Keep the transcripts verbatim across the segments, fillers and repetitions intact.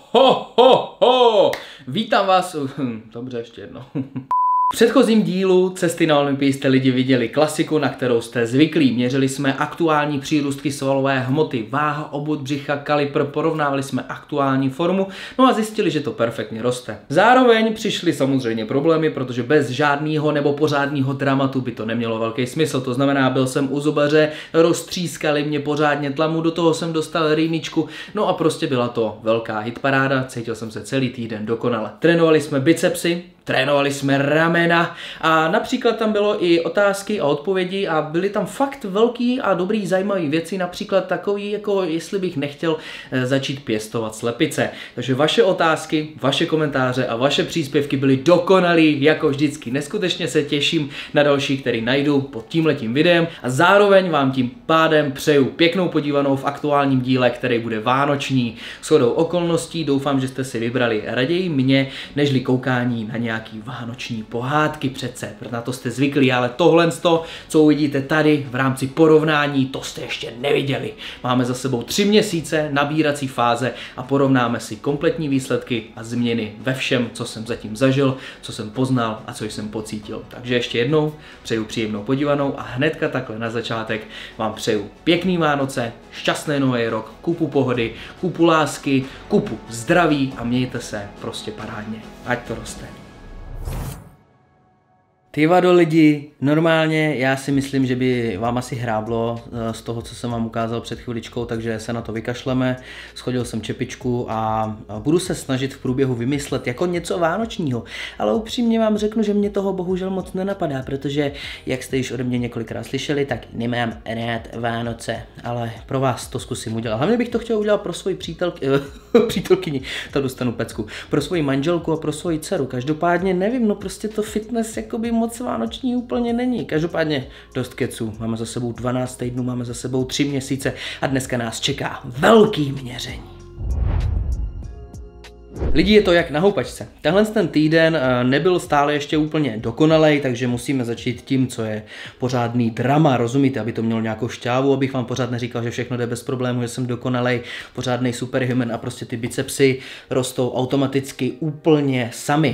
ho, ho, ho! Vítám vás, dobře, ještě jedno. V předchozím dílu Cesty na Olympii jste lidi viděli klasiku, na kterou jste zvyklí. Měřili jsme aktuální přírůstky svalové hmoty, váha, obvod břicha, kalibr, porovnávali jsme aktuální formu, no a zjistili, že to perfektně roste. Zároveň přišly samozřejmě problémy, protože bez žádného nebo pořádného dramatu by to nemělo velký smysl. To znamená, byl jsem u zubaře, roztřískali mě pořádně tlamu, do toho jsem dostal rýmičku, no a prostě byla to velká hitparáda, cítil jsem se celý týden dokonale. Trénovali jsme bicepsy, trénovali jsme ramena a například tam bylo i otázky a odpovědi a byly tam fakt velký a dobrý zajímavý věci, například takový, jako jestli bych nechtěl začít pěstovat slepice. Takže vaše otázky, vaše komentáře a vaše příspěvky byly dokonalý, jako vždycky. Neskutečně se těším na další, který najdu pod tímhletím videem a zároveň vám tím pádem přeju pěknou podívanou v aktuálním díle, který bude vánoční. Shodou okolností doufám, že jste si vybrali raději mě, nežli koukání na nějaký nějaký vánoční pohádky přece, protože na to jste zvyklí, ale tohle, co uvidíte tady v rámci porovnání, to jste ještě neviděli. Máme za sebou tři měsíce nabírací fáze a porovnáme si kompletní výsledky a změny ve všem, co jsem zatím zažil, co jsem poznal a co jsem pocítil. Takže ještě jednou přeju příjemnou podívanou a hnedka takhle na začátek vám přeju pěkný Vánoce, šťastný nový rok, kupu pohody, kupu lásky, kupu zdraví a mějte se prostě parádně. Ať to roste. Ty vado lidi, normálně já si myslím, že by vám asi hráblo z toho, co jsem vám ukázal před chviličkou, takže se na to vykašleme. Schodil jsem čepičku a budu se snažit v průběhu vymyslet jako něco vánočního, ale upřímně vám řeknu, že mě toho bohužel moc nenapadá, protože jak jste již ode mě několikrát slyšeli, tak nemám rád Vánoce, ale pro vás to zkusím udělat. Hlavně bych to chtěl udělat pro svoji přítelky, přítelkyni, to dostanu pecku, pro svoji manželku a pro svoji dceru. Každopádně nevím, no prostě to fitness jakoby moc vánoční úplně není. Každopádně dost keců. Máme za sebou dvanáct týdnů, máme za sebou tři měsíce a dneska nás čeká velký měření. Lidi, je to jak na houpačce. Tenhle ten týden nebyl stále ještě úplně dokonalej, takže musíme začít tím, co je pořádný drama, rozumíte, aby to mělo nějakou šťávu, abych vám pořád neříkal, že všechno jde bez problémů, že jsem dokonalej, pořádný superhuman a prostě ty bicepsy rostou automaticky úplně sami.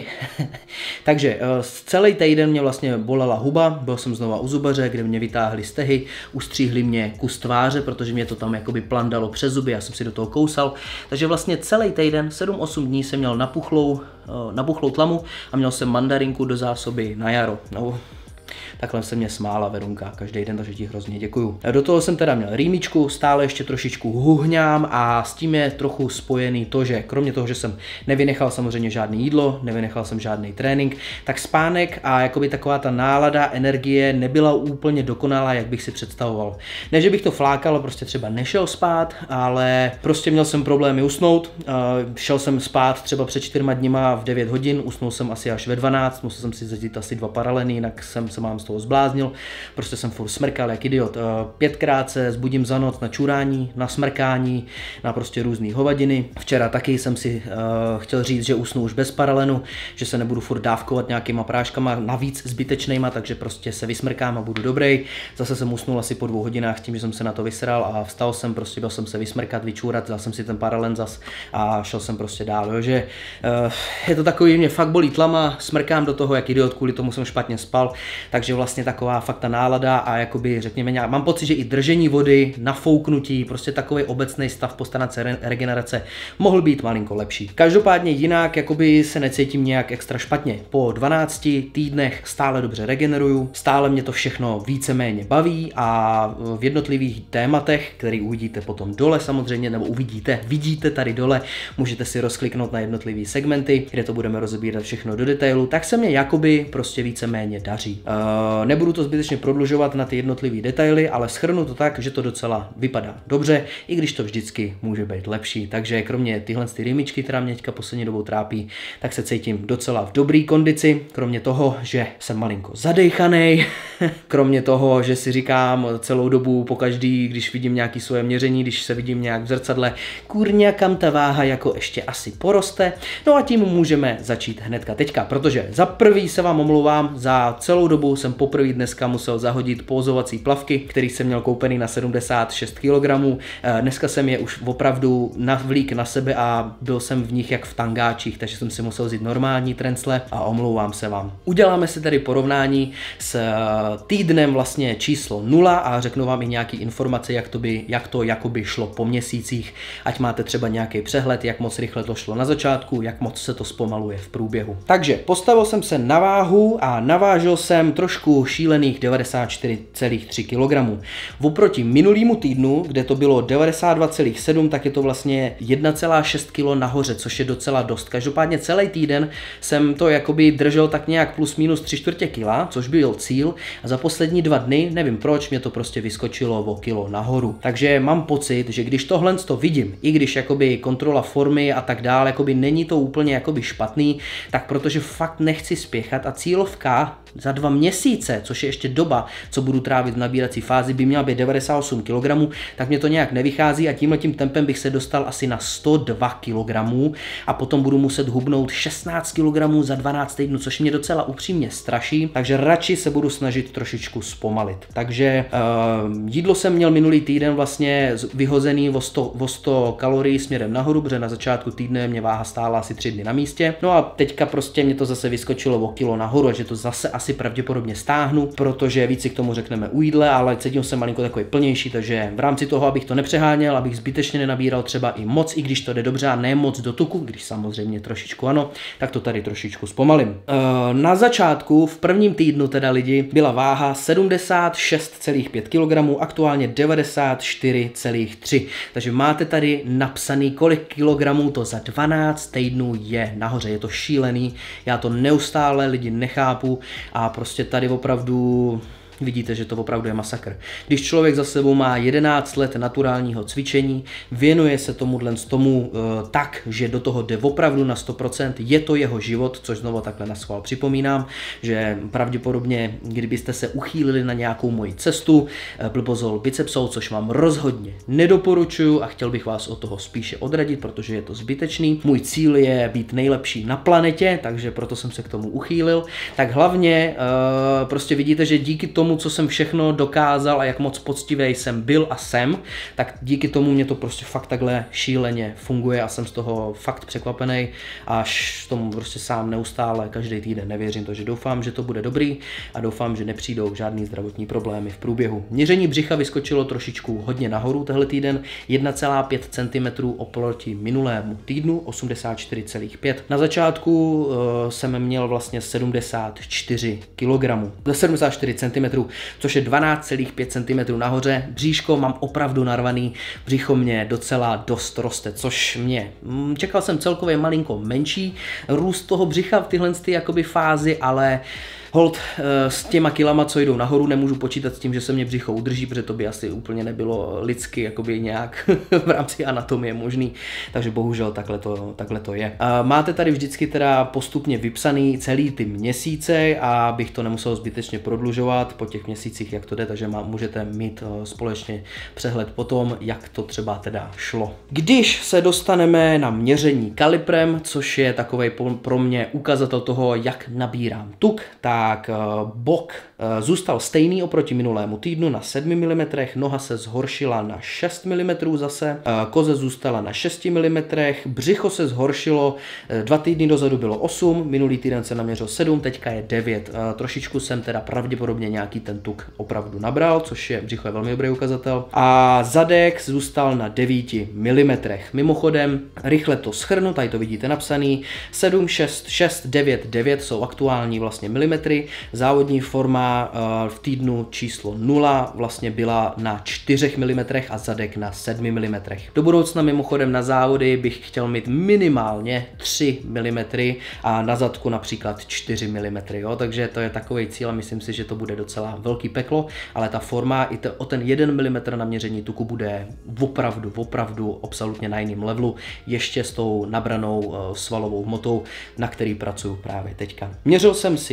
Takže celý týden mě vlastně bolela huba, byl jsem znova u zubaře, kde mě vytáhli stehy, ustříhli mě kus tváře, protože mě to tam jakoby plandalo přes zuby, já jsem si do toho kousal, takže vlastně celý týden, sedm osm dní jsem měl napuchlou, napuchlou tlamu a měl jsem mandarinku do zásoby na jaro. No, takhle se mě smála Verunka každý den, takže ti hrozně děkuju. Do toho jsem teda měl rýmičku, stále ještě trošičku huhňám a s tím je trochu spojený to, že kromě toho, že jsem nevynechal samozřejmě žádné jídlo, nevynechal jsem žádný trénink, tak spánek a jakoby taková ta nálada, energie nebyla úplně dokonalá, jak bych si představoval. Ne, že bych to flákal, prostě třeba nešel spát, ale prostě měl jsem problémy usnout. Šel jsem spát třeba před čtyřma dněma v devět hodin, usnul jsem asi až ve dvanáct, musel jsem si zažít asi dva paraleny, jinak jsem se mám z toho zbláznil, prostě jsem furt smrkal jak idiot. Pětkrát se zbudím za noc na čurání, na smrkání, na prostě různý hovadiny. Včera taky jsem si uh, chtěl říct, že usnu už bez paralenu, že se nebudu furt dávkovat nějakýma práškama, navíc zbytečnejma, takže prostě se vysmrkám a budu dobrý. Zase jsem usnul asi po dvou hodinách s tím, že jsem se na to vysral a vstal jsem, prostě byl jsem se vysmrkat, vyčůrat, dal jsem si ten paralen zas a šel jsem prostě dál, jo, že uh, je to takový, mě fakt bolí tlama, smrkám do toho jak idiot, kvůli tomu jsem špatně spal. Takže vlastně taková fakt ta nálada a jakoby řekněme nějak, mám pocit, že i držení vody, nafouknutí, prostě takový obecný stav po stránce re regenerace mohl být malinko lepší. Každopádně jinak jakoby se necítím nějak extra špatně. Po dvanácti týdnech stále dobře regeneruju, stále mě to všechno víceméně baví a v jednotlivých tématech, který uvidíte potom dole samozřejmě, nebo uvidíte, vidíte tady dole, můžete si rozkliknout na jednotlivé segmenty, kde to budeme rozebírat všechno do detailu, tak se mě jakoby prostě víceméně daří. Uh, nebudu to zbytečně prodlužovat na ty jednotlivé detaily, ale shrnu to tak, že to docela vypadá dobře, i když to vždycky může být lepší. Takže kromě tyhle ty rýmičky, která mě teďka poslední dobou trápí, tak se cítím docela v dobrý kondici, kromě toho, že jsem malinko zadejchanej, kromě toho, že si říkám celou dobu pokaždý, když vidím nějaký svoje měření, když se vidím nějak v zrcadle, kurňa, kam ta váha jako ještě asi poroste. No a tím můžeme začít hnedka teďka, protože za prvý se vám omlouvám za celou dobu dobu jsem poprvé dneska musel zahodit pózovací plavky, který jsem měl koupený na sedmdesát šest kilogramů. Dneska jsem je už opravdu navlík na sebe a byl jsem v nich jak v tangáčích, takže jsem si musel vzít normální trencle a omlouvám se vám. Uděláme si tady porovnání s týdnem vlastně číslo nula a řeknu vám i nějaký informace, jak to, by, jak to jakoby šlo po měsících, ať máte třeba nějaký přehled, jak moc rychle to šlo na začátku, jak moc se to zpomaluje v průběhu. Takže postavil jsem se na váhu a navážil jsem trošku šílených devadesát čtyři celá tři kilogramů. Oproti minulýmu týdnu, kde to bylo devadesát dva celá sedm, tak je to vlastně jedna celá šest kilo nahoře, což je docela dost. Každopádně celý týden jsem to jakoby držel tak nějak plus minus tři čtvrtě kila, což byl cíl, a za poslední dva dny, nevím proč, mě to prostě vyskočilo o kilo nahoru. Takže mám pocit, že když tohle to vidím, i když jakoby kontrola formy a tak dále, jakoby není to úplně jakoby špatný, tak protože fakt nechci spěchat a cílovka za dva měsíce, což je ještě doba, co budu trávit v nabírací fázi, by měla být devadesát osm kilogramů, tak mě to nějak nevychází a tímhletím tempem bych se dostal asi na sto dva kilogramů a potom budu muset hubnout šestnáct kilogramů za dvanáct týdnů, což mě docela upřímně straší, takže radši se budu snažit trošičku zpomalit. Takže uh, jídlo jsem měl minulý týden vlastně vyhozený o sto, o sto kalorií směrem nahoru, protože na začátku týdne mě váha stála asi tři dny na místě. No a teďka prostě mě to zase vyskočilo o kilo nahoru, že to zase asi pravděpodobně stáhnu, protože víc si k tomu řekneme u jídle, ale cítím se malinko takový plnější, takže v rámci toho, abych to nepřeháněl, abych zbytečně nenabíral třeba i moc, i když to jde dobře a ne moc do tuku, když samozřejmě trošičku ano, tak to tady trošičku zpomalím. E, na začátku, v prvním týdnu teda lidi, byla váha sedmdesát šest celá pět kilogramů, aktuálně devadesát čtyři celá tři, takže máte tady napsaný, kolik kilogramů to za dvanáct týdnů je nahoře, je to šílený, já to neustále lidi nechápu a prostě tady opravdu vidíte, že to opravdu je masakr. Když člověk za sebou má jedenáct let naturálního cvičení, věnuje se tomuhle tomu e, tak, že do toho jde opravdu na sto procent, je to jeho život, což znovu takhle na schvál připomínám, že pravděpodobně, kdybyste se uchýlili na nějakou moji cestu, e, blbozol bicepsou, což vám rozhodně nedoporučuju a chtěl bych vás od toho spíše odradit, protože je to zbytečný. Můj cíl je být nejlepší na planetě, takže proto jsem se k tomu uchýlil. Tak hlavně e, prostě vidíte, že díky tomu, tomu, co jsem všechno dokázal a jak moc poctivý jsem byl a jsem, tak díky tomu mě to prostě fakt takhle šíleně funguje a jsem z toho fakt překvapený, až tomu prostě sám neustále každý týden nevěřím, takže doufám, že to bude dobrý a doufám, že nepřijdou žádný zdravotní problémy v průběhu. Měření břicha vyskočilo trošičku hodně nahoru tehle týden, jedna celá pět centimetrů oproti minulému týdnu, osmdesát čtyři celá pět. Na začátku uh, jsem měl vlastně sedmdesát čtyři kilogramů, sedmdesát čtyři centimetrů, což je dvanáct celá pět centimetrů nahoře. Bříško mám opravdu narvaný, břicho mě docela dost roste, což mě, čekal jsem celkově malinko menší růst toho břicha v tyhle ty jakoby fázi, ale hold, s těma kilama, co jdou nahoru, nemůžu počítat s tím, že se mě břicho udrží, protože to by asi úplně nebylo lidsky jakoby nějak v rámci anatomie možný, takže bohužel takhle to, takhle to je. Máte tady vždycky teda postupně vypsaný celý ty měsíce a bych to nemusel zbytečně prodlužovat po těch měsících, jak to jde, takže má, můžete mít společně přehled po tom, jak to třeba teda šlo. Když se dostaneme na měření kaliprem, což je takovej pro mě ukazatel toho, jak nabírám tuk, tak tak bok zůstal stejný oproti minulému týdnu na sedm milimetrů, noha se zhoršila na šest milimetrů zase, koze zůstala na šest milimetrů, břicho se zhoršilo, dva týdny dozadu bylo osm, minulý týden se naměřil sedm, teďka je devět. Trošičku jsem teda pravděpodobně nějaký ten tuk opravdu nabral, což je, břicho je velmi dobrý ukazatel. A zadek zůstal na devět milimetrů. Mimochodem, rychle to shrnu, tady to vidíte napsaný, sedm, šest, šest, devět, devět jsou aktuální vlastně milimetry. Závodní forma v týdnu číslo nula vlastně byla na čtyřech milimetrech a zadek na sedmi milimetrech. Do budoucna mimochodem na závody bych chtěl mít minimálně tři milimetry a na zadku například čtyři milimetry, jo? Takže to je takový cíl a myslím si, že to bude docela velký peklo, ale ta forma i to, o ten jeden milimetr na měření tuku bude opravdu, opravdu absolutně na jiném levelu, ještě s tou nabranou svalovou hmotou, na který pracuju právě teďka. Měřil jsem si ruce,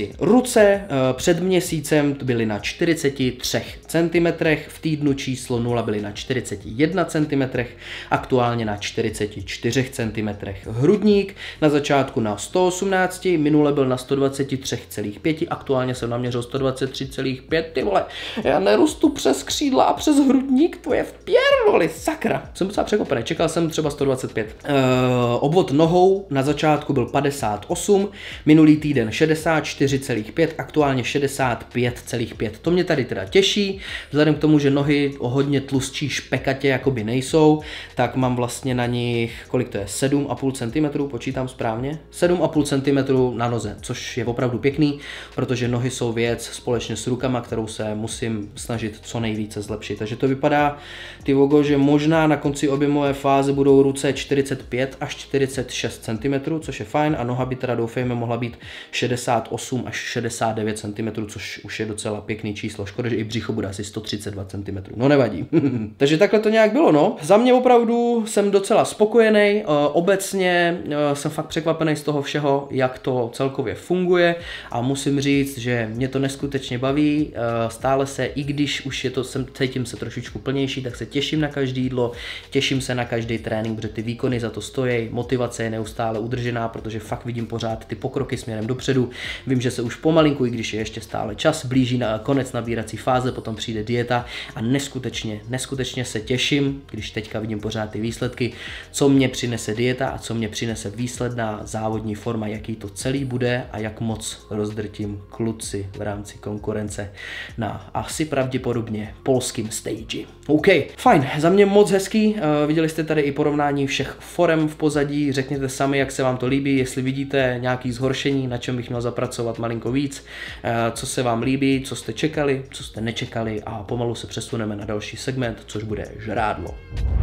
Ruce před měsícem byly na čtyřiceti třech centimetrech, v týdnu číslo nula byly na čtyřiceti jedné centimetrech, aktuálně na čtyřiceti čtyřech centimetrech. Hrudník na začátku na sto osmnáct, minule byl na sto dvacet tři celá pět, aktuálně jsem naměřil sto dvacet tři celá pět, ty vole, já nerostu přes křídla a přes hrudník, to je v pěrdoli, sakra. Jsem docela překvapený, čekal jsem třeba sto dvacet pět. Uh, obvod nohou na začátku byl padesát osm, minulý týden šedesát čtyři celá pět, aktuálně šedesát pět celá pět. To mě tady teda těší, vzhledem k tomu, že nohy o hodně tlustší špekatě jakoby nejsou, tak mám vlastně na nich, kolik to je, sedm a půl centimetru, počítám správně? sedm a půl centimetru na noze, což je opravdu pěkný, protože nohy jsou věc společně s rukama, kterou se musím snažit co nejvíce zlepšit. Takže to vypadá, ty vogo, že možná na konci objemové fáze budou ruce čtyřicet pět až čtyřicet šest centimetrů, což je fajn, a noha by teda doufejme mohla být šedesát osm až šedesát devět centimetrů, což už je docela pěkný číslo. Škoda, že i břicho bude asi sto třicet dva centimetrů. No nevadí. Takže takhle to nějak bylo, no. Za mě opravdu jsem docela spokojený. Obecně jsem fakt překvapený z toho všeho, jak to celkově funguje, a musím říct, že mě to neskutečně baví. Stále se, i když už je to, jsem, cítím se trošičku plnější, tak se těším na každé jídlo, těším se na každý trénink, protože ty výkony za to stojí, motivace je neustále udržená, protože fakt vidím pořád ty pokroky směrem dopředu. Vím, že se už pomalinku, i když je ještě stále čas, blíží na konec nabírací fáze, potom přijde dieta a neskutečně, neskutečně se těším, když teďka vidím pořád ty výsledky, co mě přinese dieta a co mě přinese výsledná závodní forma, jaký to celý bude a jak moc rozdrtím kluci v rámci konkurence na asi pravděpodobně polským stage. OK, fajn, za mě moc hezký, uh, viděli jste tady i porovnání všech forem v pozadí, řekněte sami, jak se vám to líbí, jestli vidíte nějaký zhoršení, na čem bych měl zapracovat malinko víc, uh, co se vám líbí, co jste čekali, co jste nečekali, a pomalu se přesuneme na další segment, což bude žrádlo.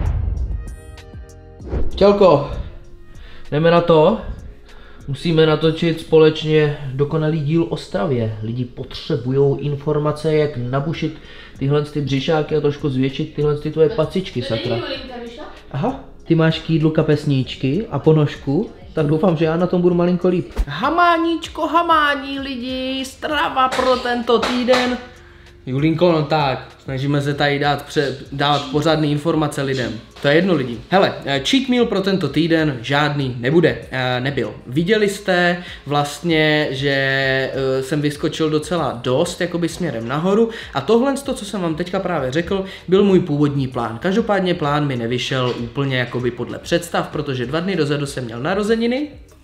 Tělko, jdeme na to. Musíme natočit společně dokonalý díl o stravě. Lidi potřebují informace, jak nabušit tyhle ty břišáky a trošku zvětšit tyhle ty tvoje pacičky, sakra. Aha, ty máš k jídlu kapesníčky a ponožku, tak doufám, že já na tom budu malinko líp. Hamáníčko, hamání lidi, strava pro tento týden. Julínko, no tak, snažíme se tady dát, pře, dát pořádné informace lidem. To je jedno lidi. Hele, cheat meal pro tento týden žádný nebude, e, nebyl. Viděli jste vlastně, že e, jsem vyskočil docela dost, jakoby směrem nahoru, a tohle, to, co jsem vám teďka právě řekl, byl můj původní plán. Každopádně plán mi nevyšel úplně jakoby podle představ, protože dva dny dozadu jsem měl narozeniny.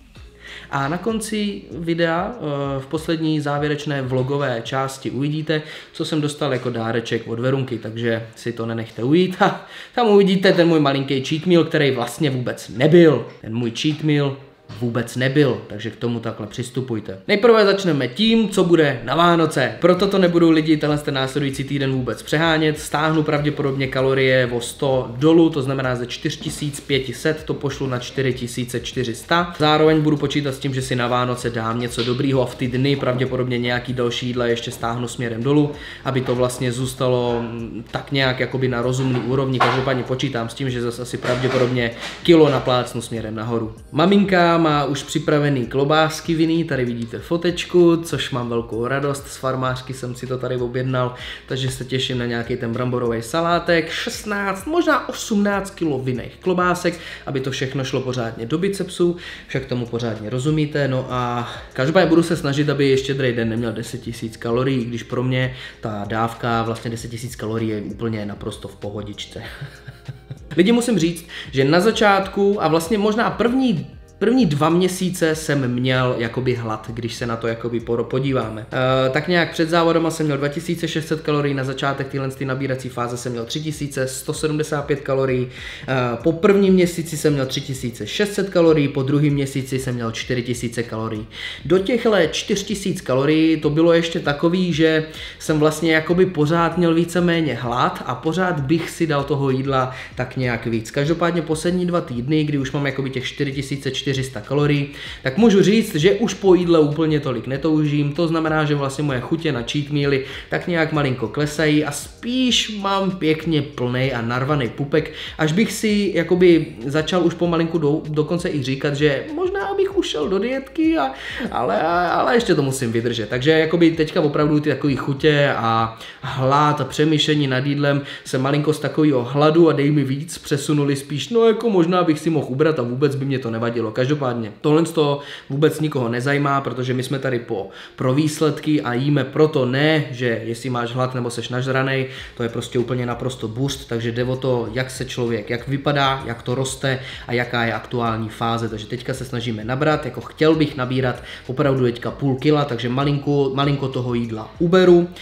A na konci videa, v poslední závěrečné vlogové části, uvidíte, co jsem dostal jako dáreček od Verunky, takže si to nenechte ujít. A tam uvidíte ten můj malinký cheat meal, který vlastně vůbec nebyl. Ten můj cheat meal vůbec nebyl, takže k tomu takhle přistupujte. Nejprve začneme tím, co bude na Vánoce. Proto to nebudou lidi tenhle ten následující týden vůbec přehánět. Stáhnu pravděpodobně kalorie o sto dolů, to znamená ze čtyři tisíce pět set to pošlu na čtyři tisíce čtyři sta. Zároveň budu počítat s tím, že si na Vánoce dám něco dobrýho a v ty dny pravděpodobně nějaký další jídla ještě stáhnu směrem dolů, aby to vlastně zůstalo tak nějak jakoby na rozumný úrovni. Každopádně počítám s tím, že zase asi pravděpodobně kilo naplácnu směrem nahoru. Maminka má už připravený klobásky vinný, tady vidíte fotečku, což mám velkou radost, z farmářky jsem si to tady objednal, takže se těším na nějaký ten bramborový salátek, šestnáct, možná osmnáct kilo vinných klobásek, aby to všechno šlo pořádně do bicepsů, však tomu pořádně rozumíte, no a každopádně budu se snažit, aby ještě druhý den neměl deset tisíc kalorií, když pro mě ta dávka vlastně deset tisíc kalorií je úplně naprosto v pohodičce. Lidi, musím říct, že na začátku a vlastně možná první První dva měsíce jsem měl jakoby hlad, když se na to jakoby podíváme. E, tak nějak před závodama jsem měl dva tisíce šest set kalorií, na začátek téhle nabírací fáze jsem měl tři tisíce sto sedmdesát pět kalorií, e, po prvním měsíci jsem měl tři tisíce šest set kalorií, po druhém měsíci jsem měl čtyři tisíce kalorií. Do těchto čtyři tisíce kalorií to bylo ještě takový, že jsem vlastně jakoby pořád měl víceméně hlad a pořád bych si dal toho jídla tak nějak víc. Každopádně poslední dva týdny, kdy už mám jakoby těch čtyři tisíce čtyři sta kalorií, tak můžu říct, že už po jídle úplně tolik netoužím, to znamená, že vlastně moje chutě na cheat mealy tak nějak malinko klesají a spíš mám pěkně plnej a narvaný pupek, až bych si jakoby začal už pomalinku do, dokonce i říkat, že možná bych už šel do dietky, a, ale, ale ještě to musím vydržet. Takže jakoby teďka opravdu ty takové chutě a hlad a přemýšlení nad jídlem se malinko z takového hladu a dej mi víc přesunuli spíš, no jako možná bych si mohl ubrat a vůbec by mě to nevadilo. Každopádně tohle to vůbec nikoho nezajímá, protože my jsme tady po, pro výsledky a jíme proto, ne, že jestli máš hlad nebo seš nažranej, to je prostě úplně naprosto boost, takže jde o to, jak se člověk, jak vypadá, jak to roste a jaká je aktuální fáze. Takže teďka se snažíme nabrat, jako chtěl bych nabírat opravdu teďka půl kila, takže malinko, malinko toho jídla uberu, uh,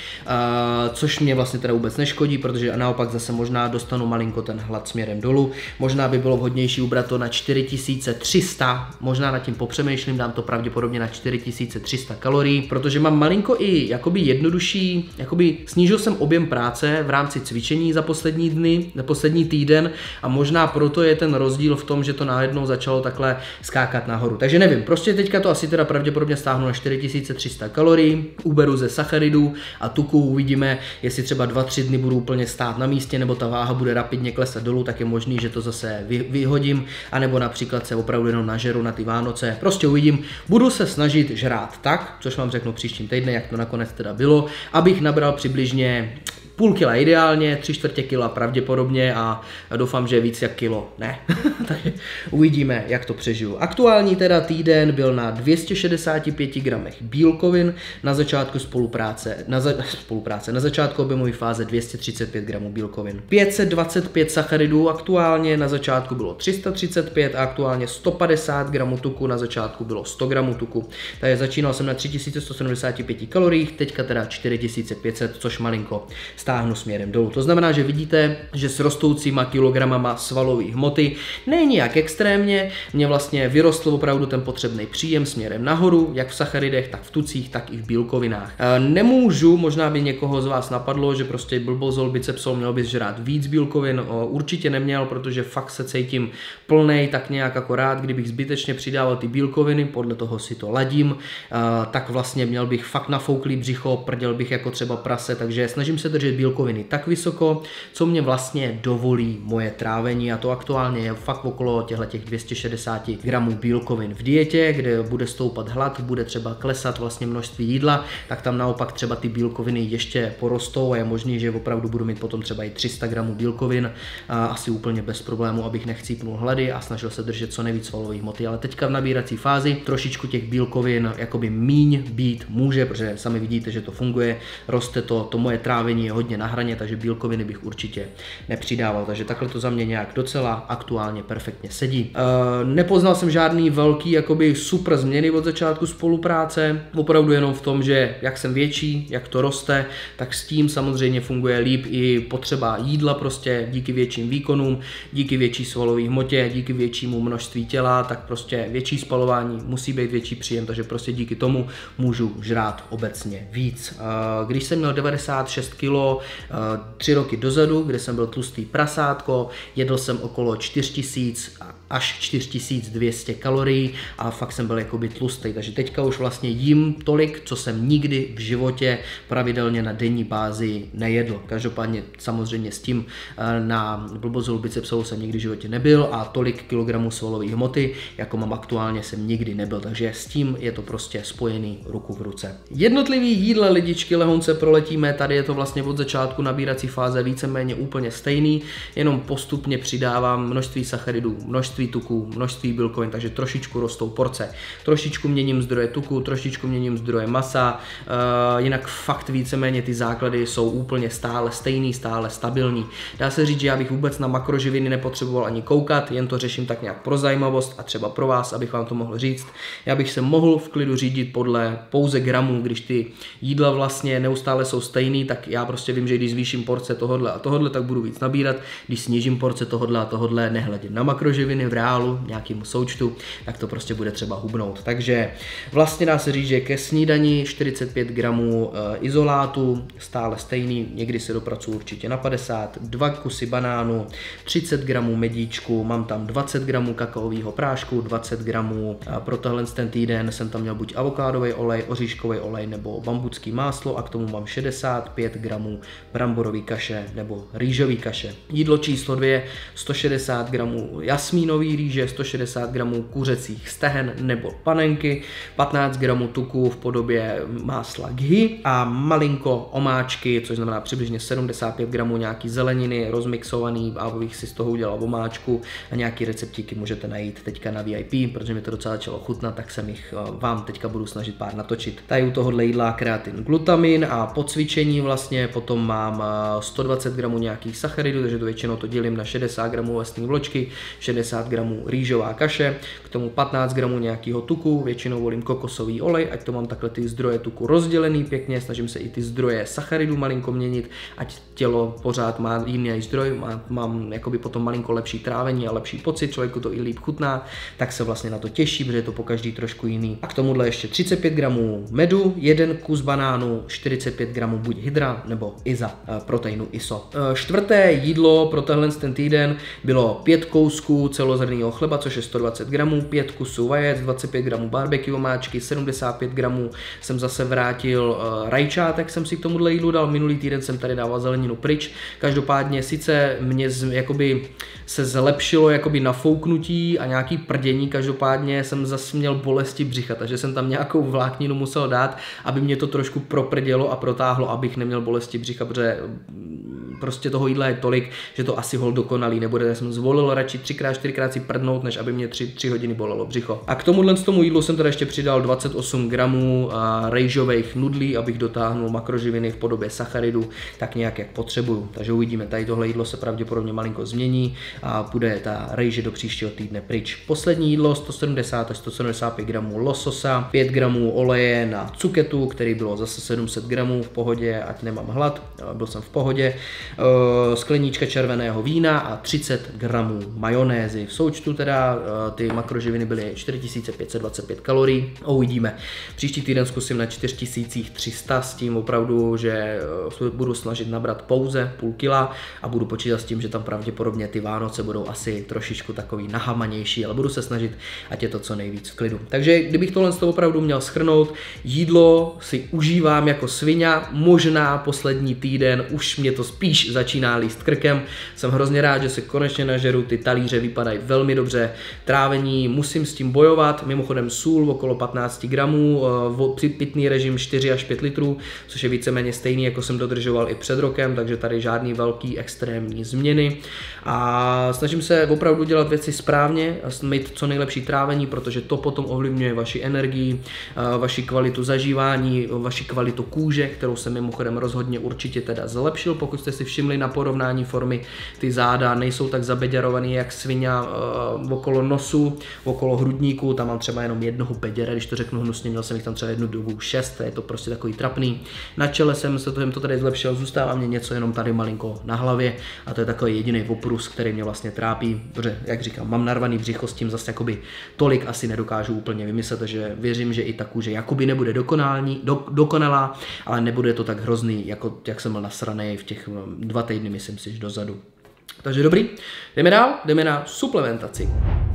což mě vlastně teda vůbec neškodí, protože naopak zase možná dostanu malinko ten hlad směrem dolů. Možná by bylo vhodnější ubrat to na čtyři tisíce tři sta, možná nad tím popřemýšlím, dám to pravděpodobně na čtyři tisíce tři sta kalorií, protože mám malinko i jakoby jednodušší, jakoby snížil jsem objem práce v rámci cvičení za poslední dny, za poslední týden a možná proto je ten rozdíl v tom, že to najednou začalo takhle skákat nahoru. Takže nevím, prostě teďka to asi teda pravděpodobně stáhnu na čtyři tisíce tři sta kalorií, uberu ze sacharidů a tuku, uvidíme, jestli třeba dva tři dny budu úplně stát na místě, nebo ta váha bude rapidně klesat dolů, tak je možný, že to zase vy, vyhodím, anebo například se opravdu jenom nažeru na ty Vánoce. Prostě uvidím, budu se snažit žrát tak, což vám řeknu příštím týdne, jak to nakonec teda bylo, abych nabral přibližně půl kila ideálně, tři čtvrtě kila pravděpodobně a doufám, že víc jak kilo ne. Takže uvidíme, jak to přežiju. Aktuální teda týden byl na dvě stě šedesát pět gramech bílkovin, na začátku spolupráce, na, za, spolupráce, na začátku objemové fáze dvě stě třicet pět gramů bílkovin. pět set dvacet pět sacharidů aktuálně, na začátku bylo tři sta třicet pět a aktuálně sto padesát gramů tuku, na začátku bylo sto gramů tuku. Takže začínal jsem na tři tisíce sto sedmdesát pět kalorií, teďka teda čtyři tisíce pět set, což malinko stáhnu směrem dolů. To znamená, že vidíte, že s rostoucíma kilogramama svalové hmoty ne nijak extrémně, mě vlastně vyrostl opravdu ten potřebný příjem směrem nahoru, jak v sacharidech, tak v tucích, tak i v bílkovinách. Nemůžu, možná by někoho z vás napadlo, že prostě blbozol, bicepsol, měl bys žrát víc bílkovin, určitě neměl, protože fakt se cítím plnej, tak nějak akorát, kdybych zbytečně přidával ty bílkoviny, podle toho si to ladím, tak vlastně měl bych fakt nafouklý břicho, prděl bych jako třeba prase, takže snažím se držet bílkoviny tak vysoko, co mě vlastně dovolí moje trávení, a to aktuálně je fakt okolo těchto dvě stě šedesát gramů bílkovin v dietě, kde bude stoupat hlad, bude třeba klesat vlastně množství jídla, tak tam naopak třeba ty bílkoviny ještě porostou a je možný, že opravdu budu mít potom třeba i tři sta gramů bílkovin, a asi úplně bez problému, abych nechcípnul hlady a snažil se držet co nejvíc svalové hmoty. Ale teďka v nabírací fázi trošičku těch bílkovin jakoby míň být může, protože sami vidíte, že to funguje, roste to, to moje trávení je hodně na hraně, takže bílkoviny bych určitě nepřidával. Takže takhle to za mě nějak docela aktuálně perfektně sedí. E, nepoznal jsem žádný velký jakoby super změny od začátku spolupráce, opravdu jenom v tom, že jak jsem větší, jak to roste, tak s tím samozřejmě funguje líp i potřeba jídla, prostě díky větším výkonům, díky větší svalové hmotě, díky většímu množství těla, tak prostě větší spalování, musí být větší příjem, takže prostě díky tomu můžu žrát obecně víc. E, když jsem měl devadesát šest kilo tři roky dozadu, kde jsem byl tlustý prasátko, jedl jsem okolo čtyři tisíce až čtyři tisíce dvě stě kalorií a fakt jsem byl jakoby tlustý, takže teďka už vlastně jím tolik, co jsem nikdy v životě pravidelně na denní bázi nejedl. Každopádně samozřejmě s tím na blbozolu bicepsolu jsem nikdy v životě nebyl a tolik kilogramů svalové hmoty, jako mám aktuálně, jsem nikdy nebyl, takže s tím je to prostě spojený ruku v ruce. Jednotlivý jídla, lidičky, lehonce proletíme, tady je to vlastně od začátku nabírací fáze víceméně úplně stejný, jenom postupně přidávám množství sacharidů, množství tuku, množství bílkovin, takže trošičku rostou porce. Trošičku měním zdroje tuku, trošičku měním zdroje masa, uh, jinak fakt víceméně ty základy jsou úplně stále stejný, stále stabilní. Dá se říct, že já bych vůbec na makroživiny nepotřeboval ani koukat, jen to řeším tak nějak pro zajímavost a třeba pro vás, abych vám to mohl říct. Já bych se mohl v klidu řídit podle pouze gramů, když ty jídla vlastně neustále jsou stejný, tak já prostě vím, že když zvýším porce tohodle a tohodle, tak budu víc nabírat, když snížím porce tohodle a tohodle, nehledím na makroživiny v reálu, nějakému součtu, tak to prostě bude třeba hubnout. Takže vlastně dá se říct, že ke snídani čtyřicet pět gramů e, izolátu, stále stejný, někdy se dopracuju určitě na padesát, dva kusy banánu, třicet gramů medíčku, mám tam dvacet gramů kakaového prášku, dvacet gramů, a pro tohle ten týden jsem tam měl buď avokádový olej, oříškový olej nebo bambucký máslo a k tomu mám šedesát pět gramů bramborový kaše nebo rýžový kaše. Jídlo číslo dvě, sto šedesát gramů jasmínový rýže, sto šedesát gramů kuřecích stehen nebo panenky, patnáct gramů tuku v podobě másla ghee a malinko omáčky, což znamená přibližně sedmdesát pět gramů nějaký zeleniny, rozmixovaný, abych si z toho udělal omáčku a nějaký receptíky můžete najít teďka na V I P, protože mi to docela začalo chutnat, tak jsem jich vám teďka budu snažit pár natočit. Tady u tohohle jídla kreatin, glutamin a po cvičení vlastně potom mám sto dvacet gramů nějakých sacharidů, takže to většinou to dělím na šedesát gramů vlastní vločky, šedesát gramů rýžová kaše, k tomu patnáct gramů nějakého tuku, většinou volím kokosový olej, ať to mám takhle ty zdroje tuku rozdělený pěkně, snažím se i ty zdroje sacharidů malinko měnit, ať tělo pořád má jiný zdroj, má, mám jakoby potom malinko lepší trávení a lepší pocit, člověku to i líp chutná, tak se vlastně na to těší, protože je to po každý trošku jiný. A k tomuhle ještě třicet pět gramů medu, jeden kus banánu, čtyřicet pět gramů buď hydra nebo iza, proteinu I S O. Čtvrté jídlo pro tenhle ten týden bylo pět kousků celozrnného chleba, což je sto dvacet gramů, pět kusů vajec, dvacet pět gramů barbecue omáčky, sedmdesát pět gramů jsem zase vrátil rajčátek, jsem si k tomuhle jídlu dal, minulý týden jsem tady dával zeleninu pryč, každopádně sice mě z, jakoby se zlepšilo jakoby nafouknutí a nějaký prdění, každopádně jsem zase měl bolesti břicha, takže jsem tam nějakou vlákninu musel dát, aby mě to trošku proprdělo a protáhlo, abych neměl bolesti břicha, protože prostě toho jídla je tolik, že to asi hol dokonalý nebude. Já jsem zvolil radši třikrát, čtyřikrát si prdnout, než aby mě tři, tři hodiny bolelo břicho. A k tomuhle tomu jídlu jsem teda ještě přidal dvacet osm gramů rejžových nudlí, abych dotáhnul makroživiny v podobě sacharidu, tak nějak jak potřebuju. Takže uvidíme, tady tohle jídlo se pravděpodobně malinko změní a půjde ta rejže do příštího týdne pryč. Poslední jídlo sto sedmdesát až sto sedmdesát pět gramů lososa, pět gramů oleje na cuketu, který bylo zase sedm set gramů v pohodě, ať nemám hlad, byl jsem v pohodě. Skleníčka červeného vína a třicet gramů majonézy. V součtu teda ty makroživiny byly čtyři tisíce pět set dvacet pět kalorií. Uvidíme. Příští týden zkusím na čtyři tisíce tři sta s tím opravdu, že budu snažit nabrat pouze půl kila a budu počítat s tím, že tam pravděpodobně ty Vánoce budou asi trošičku takový nahamanější, ale budu se snažit, ať je to co nejvíc v klidu. Takže kdybych tohle z toho opravdu měl shrnout, jídlo si užívám jako svině, možná poslední týden už mě to spíš začíná líst krkem. Jsem hrozně rád, že se konečně nažeru, ty talíře vypadají velmi dobře. Trávení musím s tím bojovat, mimochodem sůl okolo patnáct gramů, pitný režim čtyři až pět litrů, což je víceméně stejný, jako jsem dodržoval i před rokem, takže tady žádný velký extrémní změny. A snažím se opravdu dělat věci správně a mít co nejlepší trávení, protože to potom ovlivňuje vaši energii, vaši kvalitu zažívání, vaši kvalitu kůže, kterou jsem mimochodem rozhodně určitě teda zlepšil. Pokud jste si všimli na porovnání formy, ty záda nejsou tak zabeďarovaný jak svině uh, okolo nosu, okolo hrudníku, tam mám třeba jenom jednoho beděra, když to řeknu hnusně, měl jsem jich tam třeba jednu dobu šest, je to prostě takový trapný. Na čele jsem se to, to tady zlepšil, zůstává mě něco jenom tady malinko na hlavě a to je takový jediný oprus, který mě vlastně trápí, protože, jak říkám, mám narvaný břicho, s tím zase jakoby tolik asi nedokážu úplně vymyslet, takže věřím, že i ta kůže jakoby nebude dokonální, do, dokonalá, ale nebude to tak hrozný, jako jak jsem byl nasranej v těch dva týdny, myslím si, že dozadu. Takže dobrý, jdeme dál, jdeme na suplementaci.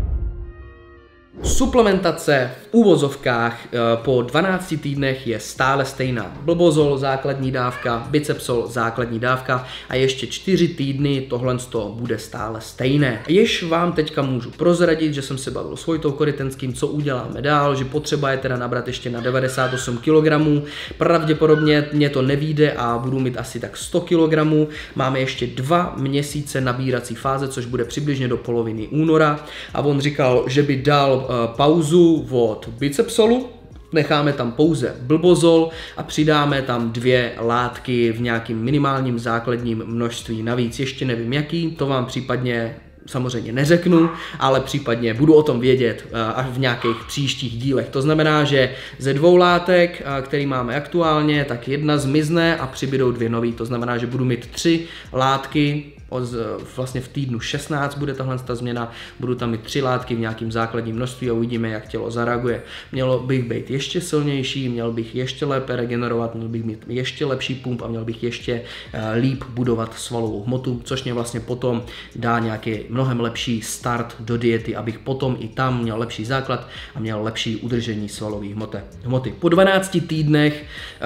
Suplementace v úvozovkách po dvanácti týdnech je stále stejná. Blbozol základní dávka, bicepsol základní dávka a ještě čtyři týdny tohle bude stále stejné. Jež vám teďka můžu prozradit, že jsem se bavil s Vojtou Korytenským, co uděláme dál, že potřeba je teda nabrat ještě na devadesát osm kilogramů. Pravděpodobně mě to nevyjde a budu mít asi tak sto kilogramů. Máme ještě dva měsíce nabírací fáze, což bude přibližně do poloviny února a on říkal, že by dal pauzu od bicepsolu, necháme tam pouze blbozol a přidáme tam dvě látky v nějakým minimálním základním množství navíc. Ještě nevím jaký, to vám případně samozřejmě neřeknu, ale případně budu o tom vědět až v nějakých příštích dílech. To znamená, že ze dvou látek, který máme aktuálně, tak jedna zmizne a přibydou dvě nový. To znamená, že budu mít tři látky vlastně v týdnu šestnáct bude tahle ta změna, budu tam mít tři látky v nějakém základním množství a uvidíme, jak tělo zareaguje. Mělo bych být ještě silnější, měl bych ještě lépe regenerovat, měl bych mít ještě lepší pump a měl bych ještě líp budovat svalovou hmotu, což mě vlastně potom dá nějaký mnohem lepší start do diety, abych potom i tam měl lepší základ a měl lepší udržení svalové hmoty. Po dvanácti týdnech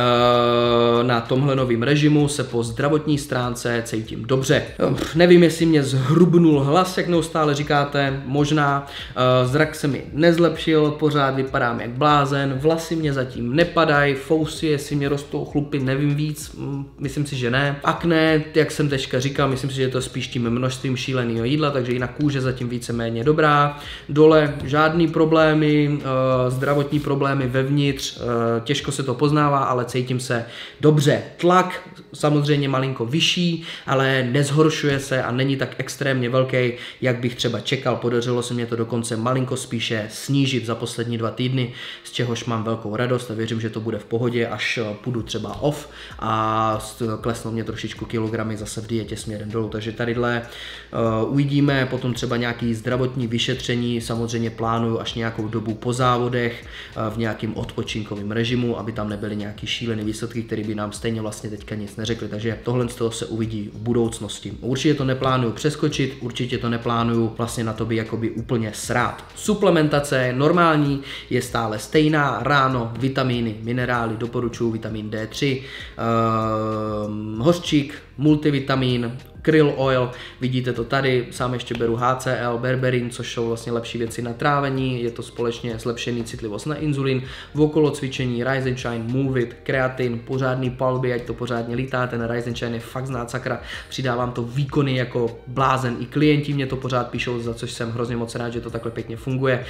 e, na tomhle novém režimu se po zdravotní stránce cítím dobře. Nevím, jestli mě zhrubnul hlas, jak neustále říkáte, možná. E, zrak se mi nezlepšil, pořád vypadám jak blázen, vlasy mě zatím nepadají, fousy, jestli mě rostou chlupy, nevím víc, myslím si, že ne. Akné, jak jsem teďka říkal, myslím si, že je to spíš tím množstvím šíleného jídla, takže i na kůže zatím víceméně dobrá. Dole žádný problémy, e, zdravotní problémy vevnitř, e, těžko se to poznává, ale cítím se dobře. Tlak samozřejmě malinko vyšší, ale nezhoršuje se a není tak extrémně velký, jak bych třeba čekal. Podařilo se mě to dokonce malinko spíše snížit za poslední dva týdny, z čehož mám velkou radost a věřím, že to bude v pohodě, až půjdu třeba off a klesnou mě trošičku kilogramy zase v dietě směrem dolů. Takže tadyhle uh, uvidíme, potom třeba nějaký zdravotní vyšetření, samozřejmě plánuju až nějakou dobu po závodech uh, v nějakým odpočinkovém režimu, aby tam nebyly nějaký šílený výsledky, které by nám stejně vlastně teďka nic neřekli. Takže tohle z toho se uvidí v budoucnosti. Určitě to neplánuju přeskočit, určitě to neplánuju vlastně na to by jakoby úplně srát. Suplementace normální je stále stejná, ráno vitamíny, minerály, doporučuji vitamin D tři, uh, hořčík, multivitamin, krill oil, vidíte to tady, sám ještě beru H C L, berberin, což jsou vlastně lepší věci na trávení, je to společně zlepšený citlivost na inzulin, v okolo cvičení Rise and Shine, Move It, kreatin, pořádný palby, ať to pořádně lítá, ten Rise and Shine je fakt znát sakra, přidávám to výkony jako blázen, i klienti mě to pořád píšou, za což jsem hrozně moc rád, že to takhle pěkně funguje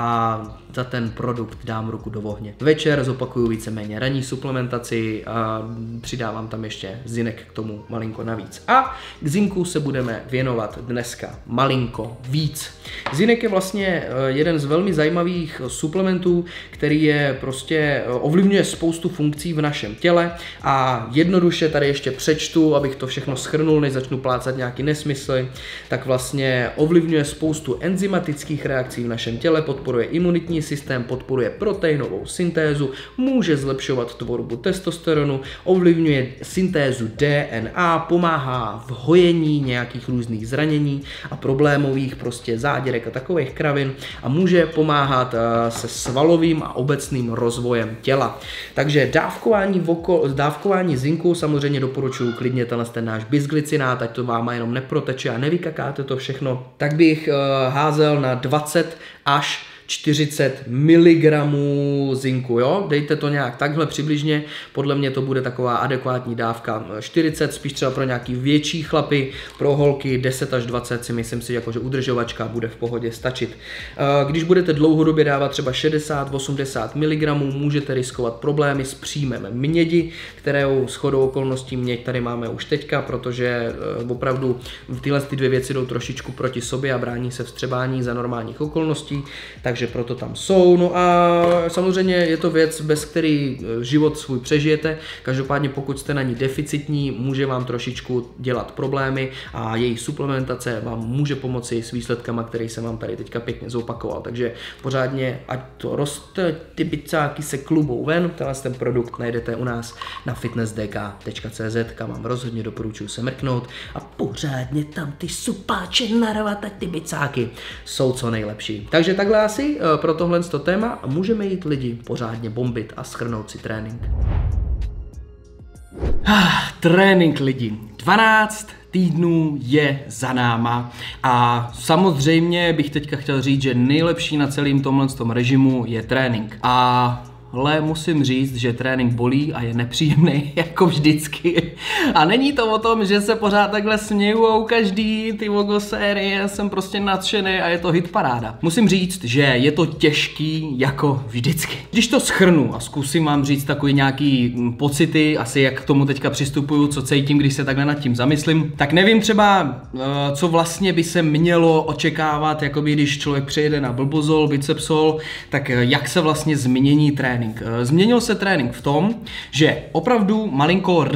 a za ten produkt dám ruku do ohně. Večer zopakuju víceméně ranní suplementaci a přidávám tam ještě zinek k tomu malinko navíc. A k zinku se budeme věnovat dneska malinko víc. Zinek je vlastně jeden z velmi zajímavých suplementů, který je prostě ovlivňuje spoustu funkcí v našem těle a jednoduše tady ještě přečtu, abych to všechno shrnul, než začnu plácat nějaký nesmysly, tak vlastně ovlivňuje spoustu enzymatických reakcí v našem těle, podporuje imunitní systém, podporuje proteinovou syntézu, může zlepšovat tvorbu testosteronu, ovlivňuje syntézu D N A, pomáhá v hojení nějakých různých zranění a problémových prostě záděrek a takových kravin a může pomáhat se svalovým a obecným rozvojem těla. Takže dávkování, voko, dávkování zinku samozřejmě doporučuji klidně tenhle ten náš bisglycinát, ať to vám jenom neproteče a nevykakáte to všechno, tak bych uh, házel na dvacet až čtyřicet miligramů zinku, jo? Dejte to nějak takhle přibližně, podle mě to bude taková adekvátní dávka. čtyřicet spíš třeba pro nějaký větší chlapy, pro holky deset až dvacet si myslím si, jakože udržovačka bude v pohodě stačit. Když budete dlouhodobě dávat třeba šedesát osmdesát miligramů, můžete riskovat problémy s příjmem mědi, kterou shodou okolností měď tady máme už teďka, protože opravdu tyhle ty dvě věci jdou trošičku proti sobě a brání se vstřebání za normálních okolností, takže proto tam jsou. No a samozřejmě je to věc, bez který život svůj přežijete. Každopádně pokud jste na ní deficitní, může vám trošičku dělat problémy a její suplementace vám může pomoci s výsledkama, který jsem vám tady teďka pěkně zopakoval. Takže pořádně, ať to roste, ty bicáky se klubou ven, tenhle ten produkt najdete u nás na fitness d k tečka c z, kam vám rozhodně doporučuji se mrknout a pořádně tam ty supáče narvat, ať ty bicáky jsou co nejlepší. Takže takhle asi pro tohle téma můžeme jít lidi pořádně bombit a shrnout si trénink. Ah, trénink lidi. dvanáct týdnů je za náma a samozřejmě bych teďka chtěl říct, že nejlepší na celém tomhle tom režimu je trénink. A ale musím říct, že trénink bolí a je nepříjemný, jako vždycky. A není to o tom, že se pořád takhle smějou každý ty logo série, jsem prostě nadšený a je to hitparáda. Musím říct, že je to těžký jako vždycky. Když to shrnu a zkusím vám říct takový nějaký pocity, asi jak k tomu teďka přistupuju, co cítím, když se takhle nad tím zamyslím, tak nevím třeba, co vlastně by se mělo očekávat, jakoby když člověk přejede na blbozol, bicepsol, tak jak se vlastně změní trénink. Změnil se trénink v tom, že opravdu malinko rychleji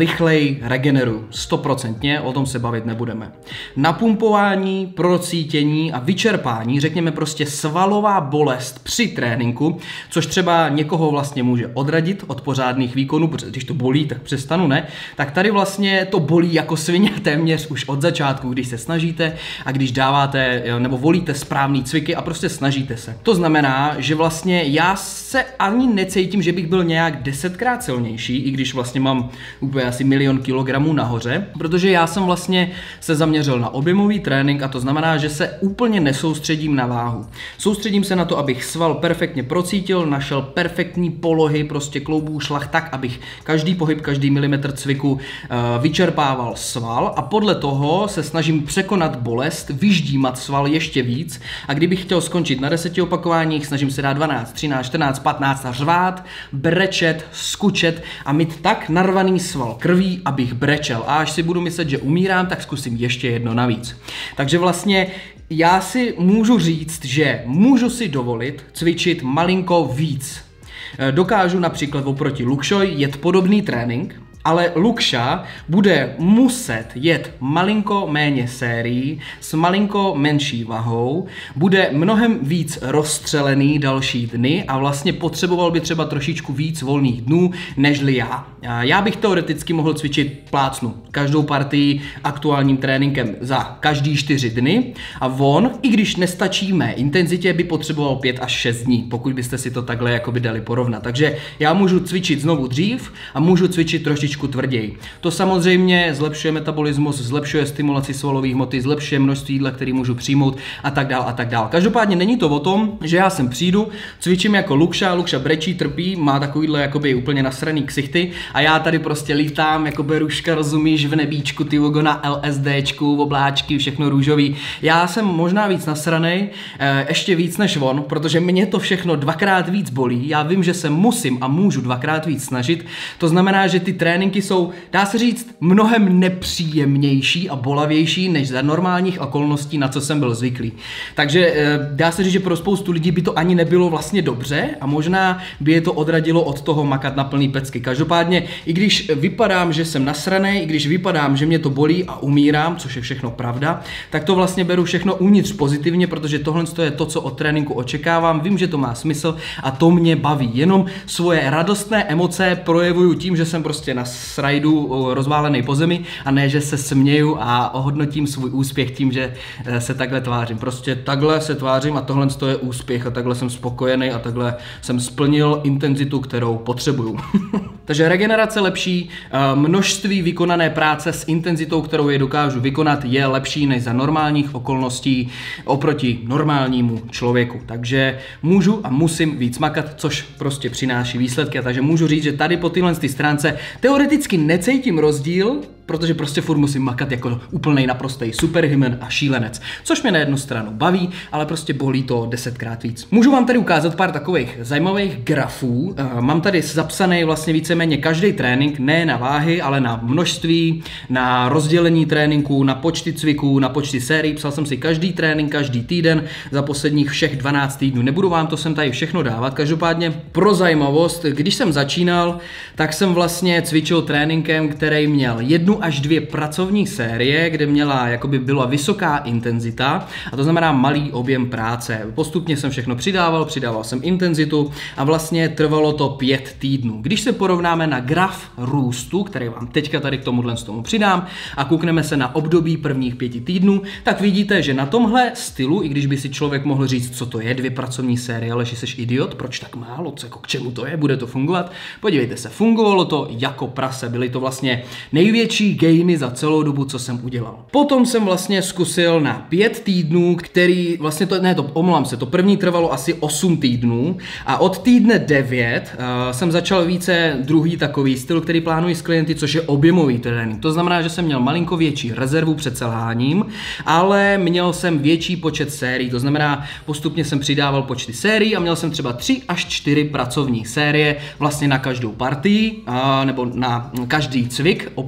rychleji regeneruju. Stoprocentně, o tom se bavit nebudeme. Napumpování, procítění a vyčerpání, řekněme prostě svalová bolest při tréninku, což třeba někoho vlastně může odradit od pořádných výkonů, protože když to bolí, tak přestanu, ne? Tak tady vlastně to bolí jako svině téměř už od začátku, když se snažíte a když dáváte nebo volíte správný cviky a prostě snažíte se. To znamená, že vlastně já se ani necítím, že bych byl nějak desetkrát silnější, i když vlastně mám úplně asi milion kilogramů nahoře, protože já jsem vlastně se zaměřil na objemový trénink a to znamená, že se úplně nesoustředím na váhu. Soustředím se na to, abych sval perfektně procítil, našel perfektní polohy, prostě kloubů, šlach tak, abych každý pohyb, každý milimetr cviku uh, vyčerpával sval a podle toho se snažím překonat bolest, vyždímat sval ještě víc a kdybych chtěl skončit na deseti opakováních, snažím se dát dvanáct, třináct, čtrnáct, patnáct a řvát, brečet, skučet a mít tak narvaný sval krví, abych brečel. A až si budu myslet, že umírám, tak zkusím ještě jedno navíc. Takže vlastně já si můžu říct, že můžu si dovolit cvičit malinko víc. Dokážu například oproti Luxoy jet podobný trénink, ale Luxa bude muset jet malinko méně sérií s malinko menší vahou, bude mnohem víc rozstřelený další dny a vlastně potřeboval by třeba trošičku víc volných dnů, nežli já. Já bych teoreticky mohl cvičit plácnu každou partii aktuálním tréninkem za každý čtyři dny a on, i když nestačí mé intenzitě, by potřeboval pět až šest dní, pokud byste si to takhle jakoby dali porovnat. Takže já můžu cvičit znovu dřív a můžu cvičit trošičku tvrději. To samozřejmě zlepšuje metabolismus, zlepšuje stimulaci svalových hmoty, zlepšuje množství jídla, který můžu přijmout a tak dál a tak dál. Každopádně není to o tom, že já sem přijdu, cvičím jako Luxa, Luxa brečí, trpí, má takovýhle jakoby úplně nasraný ksichty a já tady prostě lítám jako beruška, rozumíš, v nebíčku, ty vogo na LSDčku, obláčky, všechno růžový. Já jsem možná víc nasranej, ještě víc než on, protože mě to všechno dvakrát víc bolí. Já vím, že se musím a můžu dvakrát víc snažit. To znamená, že ty tréninky jsou, dá se říct, mnohem nepříjemnější a bolavější než za normálních okolností, na co jsem byl zvyklý. Takže dá se říct, že pro spoustu lidí by to ani nebylo vlastně dobře a možná by je to odradilo od toho makat na plný pecky. Každopádně, i když vypadám, že jsem nasranej, i když vypadám, že mě to bolí a umírám, což je všechno pravda, tak to vlastně beru všechno uvnitř pozitivně, protože tohle je to, co od tréninku očekávám, vím, že to má smysl a to mě baví. Jenom svoje radostné emoce projevuju tím, že jsem prostě na srajdu rozválený po zemi a ne, že se směju a ohodnotím svůj úspěch tím, že se takhle tvářím. Prostě takhle se tvářím a tohle je úspěch a takhle jsem spokojený a takhle jsem splnil intenzitu, kterou potřebuju. Takže regenerace lepší, množství vykonané práce s intenzitou, kterou je dokážu vykonat, je lepší než za normálních okolností oproti normálnímu člověku. Takže můžu a musím víc makat, což prostě přináší výsledky. A takže můžu říct, že tady po téhle stránce teoreticky necítím rozdíl, protože prostě furt musím makat jako úplnej naprostej superhuman a šílenec, což mě na jednu stranu baví, ale prostě bolí to desetkrát víc. Můžu vám tady ukázat pár takových zajímavých grafů. Mám tady zapsaný vlastně víceméně každý trénink, ne na váhy, ale na množství, na rozdělení tréninků, na počty cviků, na počty sérií. Psal jsem si každý trénink, každý týden za posledních všech dvanáct týdnů. Nebudu vám to sem tady všechno dávat. Každopádně pro zajímavost, když jsem začínal, tak jsem vlastně cvičil tréninkem, který měl jednu až dvě pracovní série, kde měla, jakoby byla vysoká intenzita, a to znamená malý objem práce. Postupně jsem všechno přidával, přidával jsem intenzitu a vlastně trvalo to pět týdnů. Když se porovnáme na graf růstu, který vám teďka tady k tomuhle z tomu přidám, a koukneme se na období prvních pěti týdnů, tak vidíte, že na tomhle stylu, i když by si člověk mohl říct, co to je, dvě pracovní série, ale že jsi idiot, proč tak málo, co, jako k čemu to je, bude to fungovat? Podívejte se, fungovalo to jako prase, byly to vlastně největší gainy za celou dobu, co jsem udělal. Potom jsem vlastně zkusil na pět týdnů, který vlastně to, ne, to omlouvám se, to první trvalo asi osm týdnů a od týdne devět uh, jsem začal více druhý takový styl, který plánuji s klienty, což je objemový trénink. To znamená, že jsem měl malinko větší rezervu před selháním, ale měl jsem větší počet sérií, to znamená, postupně jsem přidával počty sérií a měl jsem třeba tři až čtyři pracovní série vlastně na každou partii, uh, nebo na každý cvik, oproti tomu,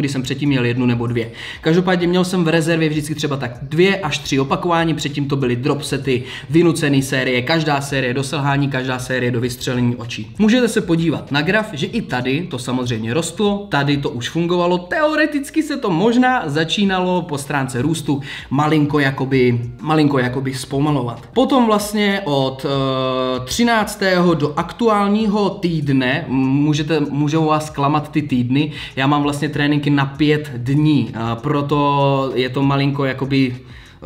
když jsem předtím měl jednu nebo dvě. Každopádně měl jsem v rezervě vždycky třeba tak dvě až tři opakování, předtím to byly drop sety, vynucené série, každá série do selhání, každá série do vystřelení očí. Můžete se podívat na graf, že i tady to samozřejmě rostlo, tady to už fungovalo, teoreticky se to možná začínalo po stránce růstu malinko jakoby, malinko jakoby zpomalovat. Potom vlastně od uh, třináctého do aktuálního týdne, můžete, můžou vás klamat ty týdny, já mám vlastně tréninky na pět dní, uh, proto je to malinko jakoby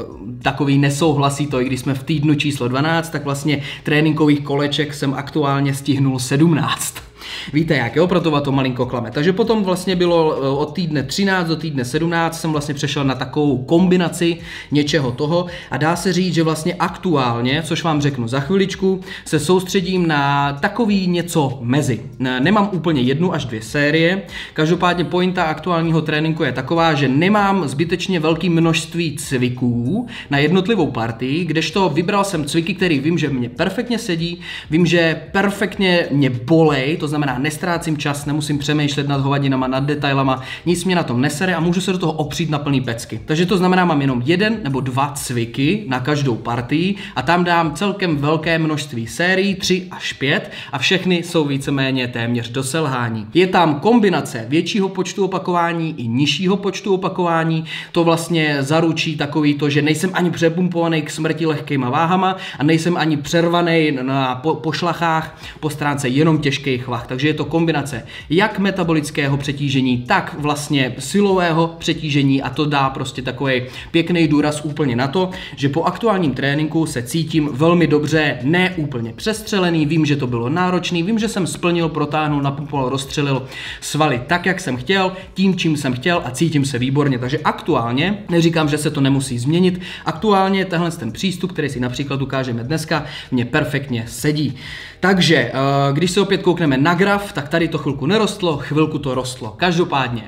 takový nesouhlasí to, i když jsme v týdnu číslo dvanáct, tak vlastně tréninkových koleček jsem aktuálně stihnul sedmnáct. Víte jak, jo, proto vás to malinko klame. Takže potom vlastně bylo od týdne třináct do týdne sedmnáct jsem vlastně přešel na takovou kombinaci něčeho toho a dá se říct, že vlastně aktuálně, což vám řeknu za chviličku, se soustředím na takový něco mezi. Nemám úplně jednu až dvě série, každopádně pointa aktuálního tréninku je taková, že nemám zbytečně velké množství cviků na jednotlivou partii, kdežto vybral jsem cviky, který vím, že mě perfektně sedí, vím, že perfektně mě bolej, to znamená, nestrácím čas, nemusím přemýšlet nad hovadinama, nad detailama, nic mě na tom nesere a můžu se do toho opřít na plný pecky. Takže to znamená, mám jenom jeden nebo dva cviky na každou partii a tam dám celkem velké množství sérií, tři až pět a všechny jsou víceméně téměř do selhání. Je tam kombinace většího počtu opakování i nižšího počtu opakování, to vlastně zaručí takový to, že nejsem ani přepumpovaný k smrti lehkýma váhama a nejsem ani přervaný na po, pošlachách po stránce jenom těžkých vah. Takže je to kombinace jak metabolického přetížení, tak vlastně silového přetížení a to dá prostě takový pěkný důraz úplně na to, že po aktuálním tréninku se cítím velmi dobře, ne úplně přestřelený, vím, že to bylo náročný, vím, že jsem splnil, protáhnul, napumpoval, rozstřelil svaly tak, jak jsem chtěl, tím, čím jsem chtěl a cítím se výborně. Takže aktuálně, neříkám, že se to nemusí změnit, aktuálně tenhle ten přístup, který si například ukážeme dneska, mě perfektně sedí. Takže, když se opět koukneme na graf, tak tady to chvilku nerostlo, chvilku to rostlo. Každopádně,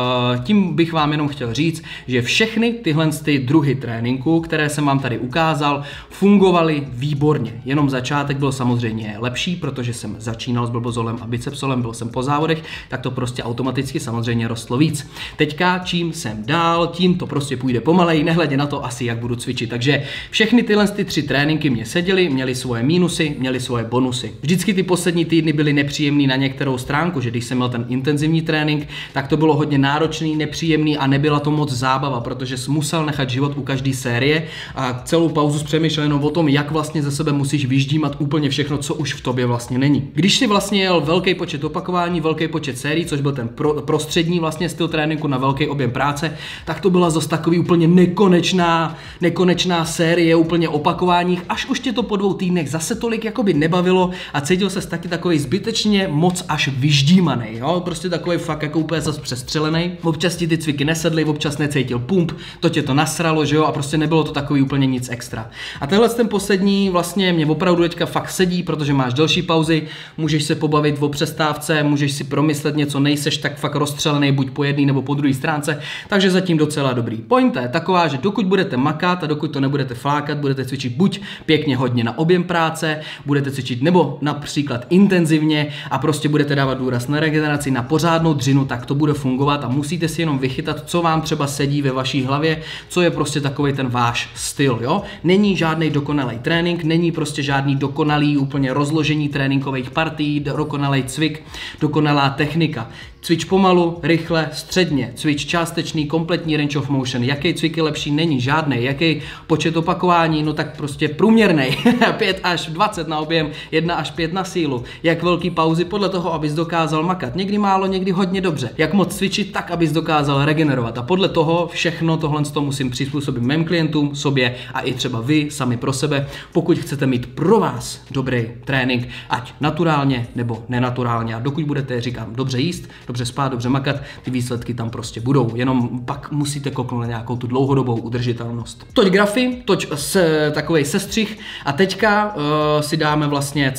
tím bych vám jenom chtěl říct, že všechny tyhle ty druhy tréninku, které jsem vám tady ukázal, fungovaly výborně. Jenom začátek byl samozřejmě lepší, protože jsem začínal s blbozolem a bicepsolem, byl jsem po závodech, tak to prostě automaticky samozřejmě rostlo víc. Teďka, čím jsem dál, tím to prostě půjde pomalej, nehledě na to asi, jak budu cvičit. Takže všechny tyhle ty tři tréninky mě seděly, měly svoje mínusy, měly svoje bonusy. Vždycky ty poslední týdny byly nepříjemný na některou stránku, že když jsem měl ten intenzivní trénink, tak to bylo hodně náročný, nepříjemný a nebyla to moc zábava, protože jsi musel nechat život u každé série a celou pauzu přemýšlel jenom o tom, jak vlastně ze sebe musíš vyždímat úplně všechno, co už v tobě vlastně není. Když si vlastně jel velký počet opakování, velký počet sérií, což byl ten pro, prostřední vlastně styl tréninku na velký objem práce, tak to byla zase takový úplně nekonečná, nekonečná série, úplně opakování, až už tě to po dvou týdnech zase tolik jakoby nebavilo a cítil ses taky takový zbytečně moc až vyždímaný, jo, prostě takový fakt jako úplně zase přestřelený. Občas ti ty cviky nesedly, občas necítil pump, to tě to nasralo, že jo, a prostě nebylo to takový úplně nic extra. A tenhle ten poslední vlastně mě opravdu teďka fakt sedí, protože máš delší pauzy, můžeš se pobavit o přestávce, můžeš si promyslet něco, nejseš tak fakt rozstřelený buď po jedné nebo po druhé stránce, takže zatím docela dobrý. Pointa je taková, že dokud budete makat a dokud to nebudete flákat, budete cvičit buď pěkně hodně na objem práce, budete cvičit nebo například intenzivně a prostě budete dávat důraz na regeneraci, na pořádnou dřinu, tak to bude fungovat a musíte si jenom vychytat, co vám třeba sedí ve vaší hlavě, co je prostě takový ten váš styl, jo? Není žádný dokonalý trénink, není prostě žádný dokonalý úplně rozložení tréninkových partií, dokonalý cvik, dokonalá technika. Cvič pomalu, rychle, středně, cvič částečný, kompletní range of motion. Jaký cvik je lepší? Není žádný. Jaký počet opakování? No tak prostě průměrný. pět až dvacet na objem, jedna až pět na sílu. Jak velký pauzy podle toho, abys dokázal makat. Někdy málo, někdy hodně dobře. Jak moc cvičit tak, abys dokázal regenerovat. A podle toho všechno tohle to musím přizpůsobit mým klientům, sobě a i třeba vy sami pro sebe, pokud chcete mít pro vás dobrý trénink, ať naturálně nebo nenaturálně. A dokud budete, říkám, dobře jíst, dobře spát, dobře makat, ty výsledky tam prostě budou. Jenom pak musíte kouknout na nějakou tu dlouhodobou udržitelnost. Toť grafy, toť se, takovej sestřih a teďka uh, si dáme vlastně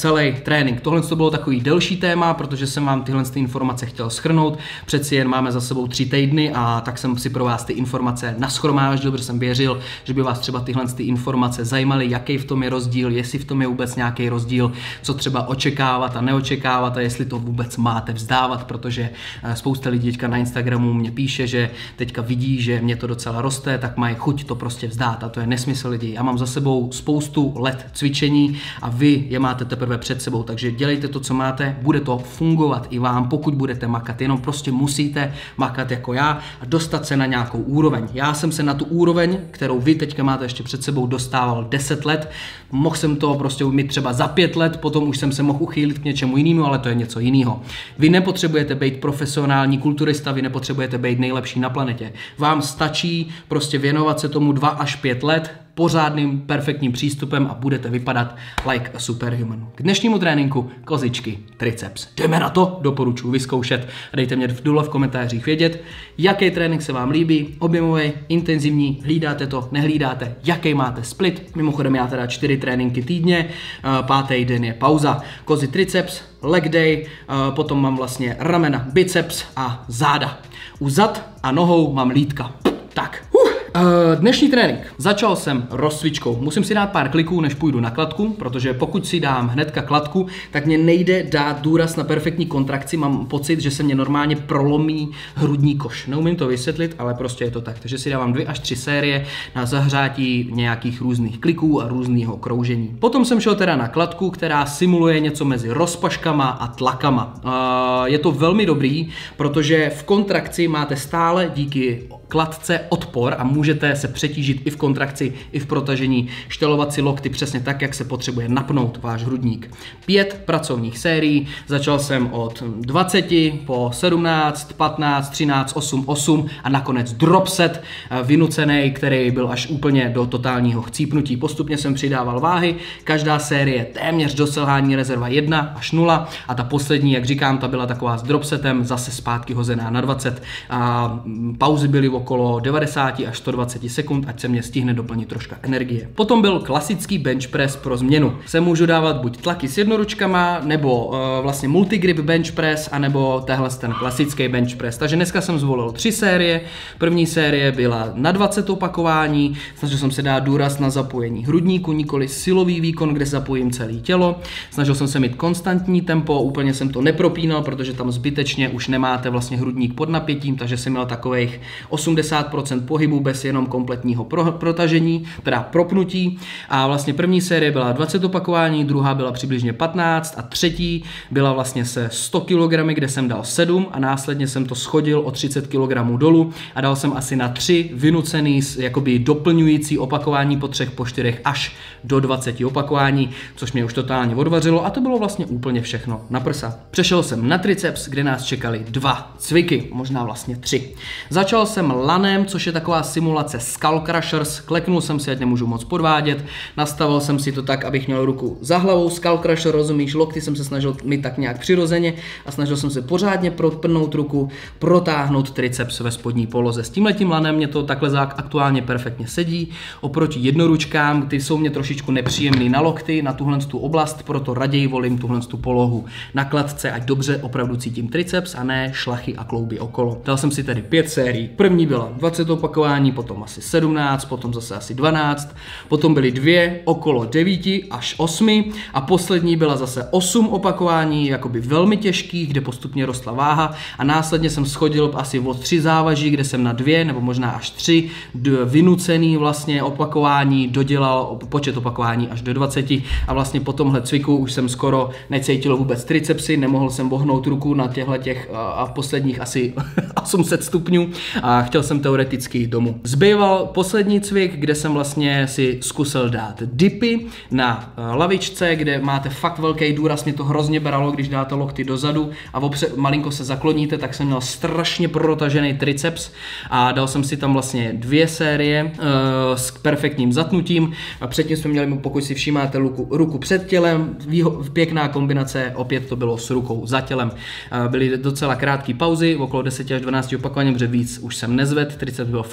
celý trénink. Tohle to bylo takový delší téma, protože jsem vám tyhle ty informace chtěl shrnout. Přeci jen máme za sebou tři týdny a tak jsem si pro vás ty informace nashromáždil, protože jsem věřil, že by vás třeba tyhle ty informace zajímaly, jaký v tom je rozdíl, jestli v tom je vůbec nějaký rozdíl, co třeba očekávat a neočekávat a jestli to vůbec máte vzdávat, protože spousta lidí teďka na Instagramu mě píše, že teďka vidí, že mě to docela roste, tak mají chuť to prostě vzdát a to je nesmysl lidí. Já mám za sebou spoustu let cvičení a vy je máte teprve před sebou, takže dělejte to, co máte, bude to fungovat i vám, pokud budete makat, jenom prostě musíte makat jako já a dostat se na nějakou úroveň. Já jsem se na tu úroveň, kterou vy teďka máte ještě před sebou, dostával deset let, mohl jsem to prostě mít třeba za pět let, potom už jsem se mohl uchýlit k něčemu jinému, ale to je něco jiného. Vy nepotřebujete být profesionální kulturista, vy nepotřebujete být nejlepší na planetě. Vám stačí prostě věnovat se tomu dva až pět let, pořádným, perfektním přístupem a budete vypadat like a superhuman. K dnešnímu tréninku kozičky, triceps. Jdeme na to, doporučuji vyzkoušet. Dejte mě dole v komentářích vědět, jaký trénink se vám líbí, objemový, intenzivní, hlídáte to, nehlídáte, jaký máte split. Mimochodem já teda čtyři tréninky týdně, pátý den je pauza. Kozy triceps, leg day, potom mám vlastně ramena, biceps a záda. U zad a nohou mám lítka. Tak. Dnešní trénink. Začal jsem rozcvičkou. Musím si dát pár kliků, než půjdu na kladku, protože pokud si dám hnedka kladku, tak mě nejde dát důraz na perfektní kontrakci. Mám pocit, že se mě normálně prolomí hrudní koš. Neumím to vysvětlit, ale prostě je to tak. Takže si dávám dvě až tři série na zahřátí nějakých různých kliků a různého kroužení. Potom jsem šel teda na kladku, která simuluje něco mezi rozpaškama a tlakama. Je to velmi dobrý, protože v kontrakci máte stále díky kladce odpor a můžete se přetížit i v kontrakci, i v protažení, štelovat si lokty přesně tak, jak se potřebuje napnout váš hrudník. Pět pracovních sérií, začal jsem od dvaceti po sedmnáct, patnáct, třináct, osm, osm a nakonec drop set vynucený, který byl až úplně do totálního chcípnutí. Postupně jsem přidával váhy, každá série téměř do selhání, rezerva jedna až nula a ta poslední, jak říkám, ta byla taková s drop setem, zase zpátky hozená na dvacet a pauzy byly okolo devadesát až sto dvacet sekund, ať se mě stihne doplnit troška energie. Potom byl klasický bench press pro změnu. Se můžu dávat buď tlaky s jednoručkama, nebo uh, vlastně multigrip bench press, anebo tehle ten klasický bench press. Takže dneska jsem zvolil tři série. První série byla na dvacet opakování, snažil jsem se dát důraz na zapojení hrudníku, nikoli silový výkon, kde zapojím celé tělo. Snažil jsem se mít konstantní tempo, úplně jsem to nepropínal, protože tam zbytečně už nemáte vlastně hrudník pod napětím, takže jsem měl takových osmdesát procent pohybu bez jenom kompletního pro, protažení, teda propnutí. A vlastně první série byla dvacet opakování, druhá byla přibližně patnáct a třetí byla vlastně se sto kilogramů, kde jsem dal sedm a následně jsem to schodil o třicet kilogramů dolů a dal jsem asi na tři vynucený, jakoby doplňující opakování po třech, po čtyřech až do dvaceti opakování, což mě už totálně odvařilo a to bylo vlastně úplně všechno na prsa. Přešel jsem na triceps, kde nás čekaly dva cviky, možná vlastně tři. Začal jsem lanem, což je taková simulace skull crushers, kleknul jsem si, ať nemůžu moc podvádět, nastavil jsem si to tak, abych měl ruku za hlavou, skull crusher, rozumíš, lokty jsem se snažil mít tak nějak přirozeně a snažil jsem se pořádně propnout ruku, protáhnout triceps ve spodní poloze. S tímhletím lanem mě to takhle aktuálně perfektně sedí, oproti jednoručkám, ty jsou mě trošičku nepříjemný na lokty, na tuhle tu oblast, proto raději volím tuhle tu polohu na kladce, ať dobře opravdu cítím triceps a ne šlachy a klouby okolo. Dal jsem si tedy pět sérií. První byla dvacet opakování, potom asi sedmnáct, potom zase asi dvanáct, potom byly dvě okolo devět až osm a poslední byla zase osm opakování, jakoby velmi těžkých, kde postupně rostla váha a následně jsem schodil asi o tři závaží, kde jsem na dvě nebo možná až tři vynucený vlastně opakování dodělal počet opakování až do dvacet a vlastně po tomhle cviku už jsem skoro necítil vůbec tricepsy, nemohl jsem vohnout ruku na těchto těch a v posledních asi osm set stupňů a chtěl jsem teoreticky domů. Zbýval poslední cvik, kde jsem vlastně si zkusil dát dipy na lavičce, kde máte fakt velký důraz, mě to hrozně bralo, když dáte lokty dozadu a opřed, malinko se zakloníte, tak jsem měl strašně protažený triceps a dal jsem si tam vlastně dvě série uh, s perfektním zatnutím a předtím jsme měli, pokud si všímáte, ruku, ruku před tělem, výho, pěkná kombinace, opět to bylo s rukou za tělem. Uh, byly docela krátké pauzy, okolo deset až dvanáct opakování, protože víc už jsem nezvedl, triceps byl fakt nasraný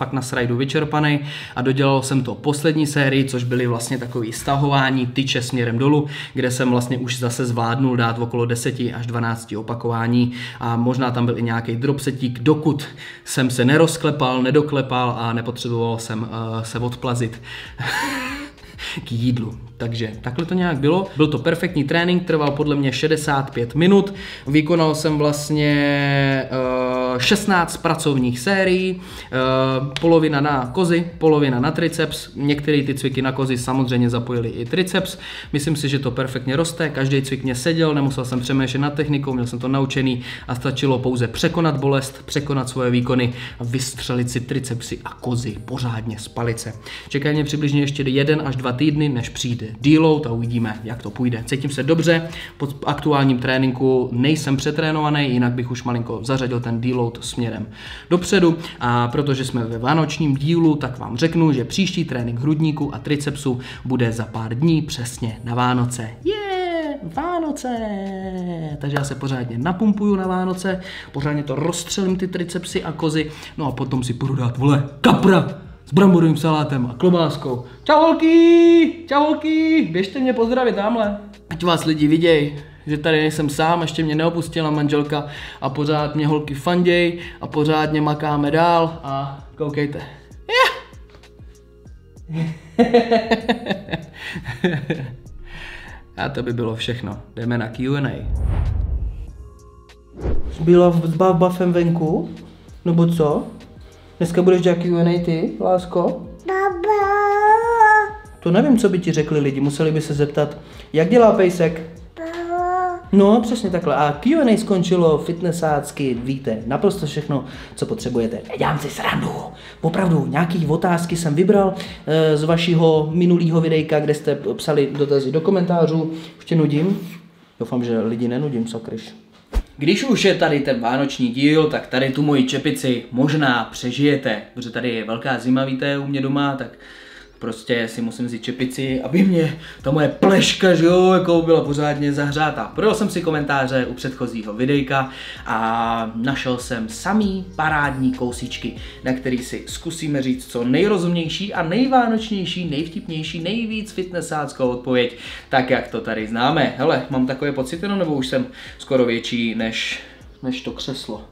a jdu vyčerpaný a dodělal jsem to poslední sérii, což byly vlastně takový stahování tyče směrem dolů, kde jsem vlastně už zase zvládnul dát okolo deset až dvanáct opakování a možná tam byl i nějaký dropsetík, dokud jsem se nerozklepal, nedoklepal a nepotřeboval jsem uh, se odplazit k jídlu. Takže takhle to nějak bylo. Byl to perfektní trénink, trval podle mě šedesát pět minut. Vykonal jsem vlastně uh, šestnáct pracovních sérií, uh, polovina na kozy, polovina na triceps. Některé ty cviky na kozy samozřejmě zapojily i triceps. Myslím si, že to perfektně roste, každý cvik mě seděl, nemusel jsem přemýšlet nad technikou, měl jsem to naučený a stačilo pouze překonat bolest, překonat svoje výkony a vystřelit si tricepsy a kozy pořádně z palice. Čekají mě přibližně ještě jeden až dva týdny, než přijde deload a uvidíme, jak to půjde. Cítím se dobře, po aktuálním tréninku nejsem přetrénovaný, jinak bych už malinko zařadil ten deload směrem dopředu a protože jsme ve vánočním dílu, tak vám řeknu, že příští trénink hrudníku a tricepsu bude za pár dní přesně na Vánoce. Yeah, Vánoce! Takže já se pořádně napumpuju na Vánoce, pořádně to rozstřelím ty tricepsy a kozy, no a potom si půjdu dát, vole, kapra! S bramborovým salátem a klobáskou. Čau holky, čau holky, běžte mě pozdravit tamhle. Ať vás lidi viděj, že tady nejsem sám, ještě mě neopustila manželka a pořád mě holky fanděj a pořádně makáme dál a koukejte. A to by bylo všechno, jdeme na Q and A. Byla s Bafem venku? Nebo co? Dneska budeš dělat Q and A ty, lásko? Baba. To nevím, co by ti řekli lidi, museli by se zeptat, jak dělá pejsek? Baba. No, přesně takhle. A Q and A skončilo, fitnessácky, víte, naprosto všechno, co potřebujete. Dělám si srandu. Opravdu, nějaký otázky jsem vybral e, z vašeho minulého videjka, kde jste psali dotazy do komentářů. Už tě nudím? Doufám, že lidi nenudím, sakryš. Když už je tady ten vánoční díl, tak tady tu moji čepici možná přežijete, protože tady je velká zima, víte, u mě doma, tak prostě si musím vzít čepici, aby mě ta moje pleška, že jo, jako byla pořádně zahřátá. Prodal jsem si komentáře u předchozího videjka a našel jsem samý parádní kousíčky, na který si zkusíme říct co nejrozumnější a nejvánočnější, nejvtipnější, nejvíc fitnessáckou odpověď, tak jak to tady známe. Hele, mám takové pocity, no, nebo už jsem skoro větší než, než to křeslo.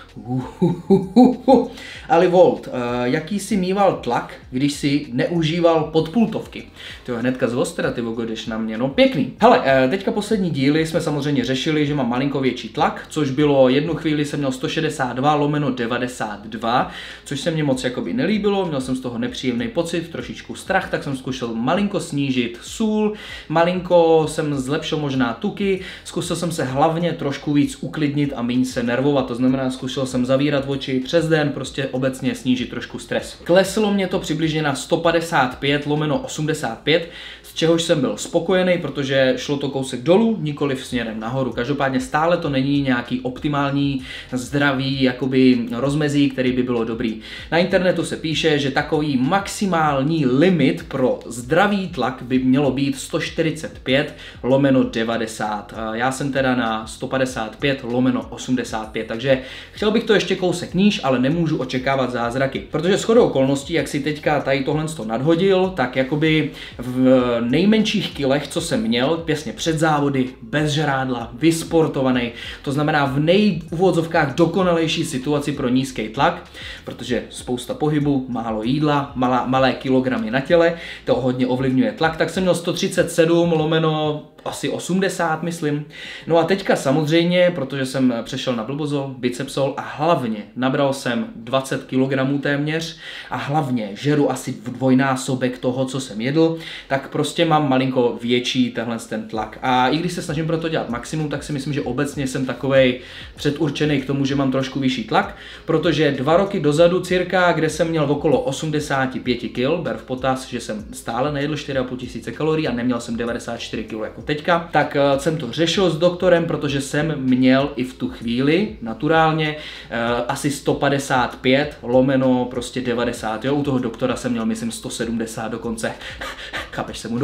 Uhuhuhuhu. Ali Volt, uh, jaký jsi mýval tlak, když jsi neužíval podpultovky? To je hnedka z ostra, ty vogo, jdeš na mě, no pěkný. Hele, uh, teďka poslední díly jsme samozřejmě řešili, že mám malinko větší tlak, což bylo jednu chvíli jsem měl sto šedesát dva lomeno devadesát dva, což se mně moc jakoby nelíbilo, měl jsem z toho nepříjemný pocit, trošičku strach, tak jsem zkusil malinko snížit sůl, malinko jsem zlepšil možná tuky, zkusil jsem se hlavně trošku víc uklidnit a méně se nervovat, to znamená zkusil jsem zavírat oči přes den, prostě obecně snížit trošku stres. Kleslo mě to přibližně na sto padesát pět lomeno osmdesát pět, z čehož jsem byl spokojený, protože šlo to kousek dolů, nikoliv směrem nahoru. Každopádně stále to není nějaký optimální, zdravý jakoby rozmezí, který by bylo dobrý. Na internetu se píše, že takový maximální limit pro zdravý tlak by mělo být sto čtyřicet pět lomeno devadesát. Já jsem teda na sto padesát pět lomeno osmdesát pět, takže chtěl bych to ještě kousek níž, ale nemůžu očekávat zázraky. Protože shodou okolností, jak si teďka tady tohle to nadhodil, tak jakoby v nejmenších kilech, co jsem měl, pěsně před závody, bez žrádla, vysportovaný, to znamená v nejúvodzovkách dokonalejší situaci pro nízký tlak, protože spousta pohybu, málo jídla, malá, malé kilogramy na těle, to hodně ovlivňuje tlak, tak jsem měl sto třicet sedm lomeno asi osmdesát, myslím. No a teďka samozřejmě, protože jsem přešel na blbozol, bicepsol a hlavně nabral jsem dvacet kilogramů téměř a hlavně žeru asi dvojnásobek toho, co jsem jedl, tak prostě mám malinko větší tenhle ten tlak. A i když se snažím pro to dělat maximum, tak si myslím, že obecně jsem takovej předurčený k tomu, že mám trošku vyšší tlak, protože dva roky dozadu cirka, kde jsem měl okolo osmdesát pět kil, ber v potaz, že jsem stále nejedl čtyři a půl tisíce kalorií a neměl jsem devadesát čtyři kil jako teďka, tak uh, jsem to řešil s doktorem, protože jsem měl i v tu chvíli naturálně uh, asi sto padesát pět lomeno prostě devadesát, jo, u toho doktora jsem měl myslím sto sedmdesát dokonce, chápeš, jsem mu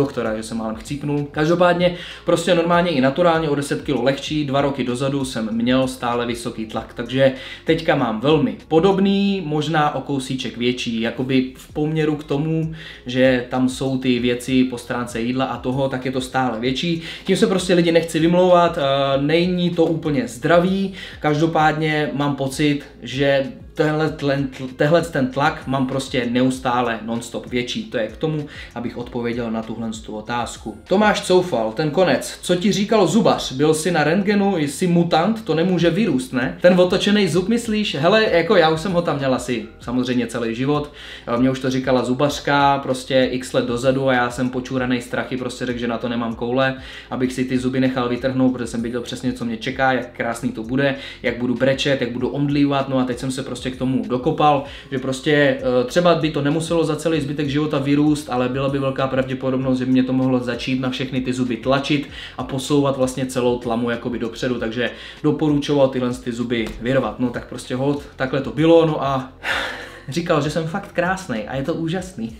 doktora, že jsem málem chcípnul. Každopádně prostě normálně i naturálně o deset kilo lehčí, dva roky dozadu jsem měl stále vysoký tlak, takže teďka mám velmi podobný, možná o kousíček větší, jakoby v poměru k tomu, že tam jsou ty věci po stránce jídla a toho, tak je to stále větší. Tím se prostě lidi nechci vymlouvat, není to úplně zdravý, každopádně mám pocit, že Tehle, tlen, tehle ten tlak mám prostě neustále non-stop větší. To je k tomu, abych odpověděl na tuhle tu otázku. Tomáš Coufal, ten konec. Co ti říkal zubař? Byl jsi na rentgenu, jsi mutant, to nemůže vyrůst, ne? Ten otočený zub myslíš? Hele, jako já už jsem ho tam měl asi samozřejmě celý život. Mě už to říkala zubařka prostě x let dozadu a já jsem počúranej strachy prostě řekl, že na to nemám koule, abych si ty zuby nechal vytrhnout, protože jsem viděl přesně, co mě čeká, jak krásný to bude, jak budu brečet, jak budu omdlívat. No a teď jsem se prostě k tomu dokopal, že prostě třeba by to nemuselo za celý zbytek života vyrůst, ale byla by velká pravděpodobnost, že by mě to mohlo začít na všechny ty zuby tlačit a posouvat vlastně celou tlamu jakoby dopředu, takže doporučoval tyhle ty zuby vyrvat. No tak prostě hold, takhle to bylo, no a říkal, že jsem fakt krásnej a je to úžasný.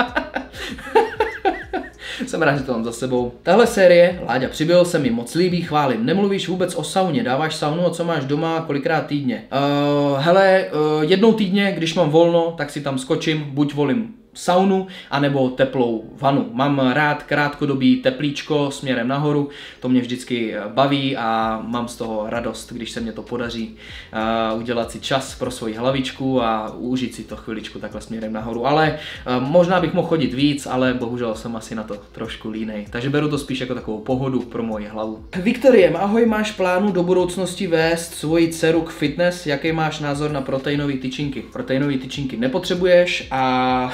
Jsem rád, že to mám za sebou. Tahle série, Láďa přibyl, se mi moc líbí, chválím. Nemluvíš vůbec o sauně, dáváš saunu a co máš doma, kolikrát týdně? Uh, hele, uh, jednou týdně, když mám volno, tak si tam skočím, buď volím saunu, anebo teplou vanu. Mám rád krátkodobý teplíčko směrem nahoru, to mě vždycky baví a mám z toho radost, když se mě to podaří uh, udělat si čas pro svoji hlavičku a užít si to chviličku takhle směrem nahoru. Ale uh, možná bych mohl chodit víc, ale bohužel jsem asi na to trošku línej. Takže beru to spíš jako takovou pohodu pro moji hlavu. Viktoriem, ahoj, máš plánu do budoucnosti vést svoji dceru k fitness? Jaký máš názor na proteinové tyčinky? Proteinové tyčinky nepotřebuješ a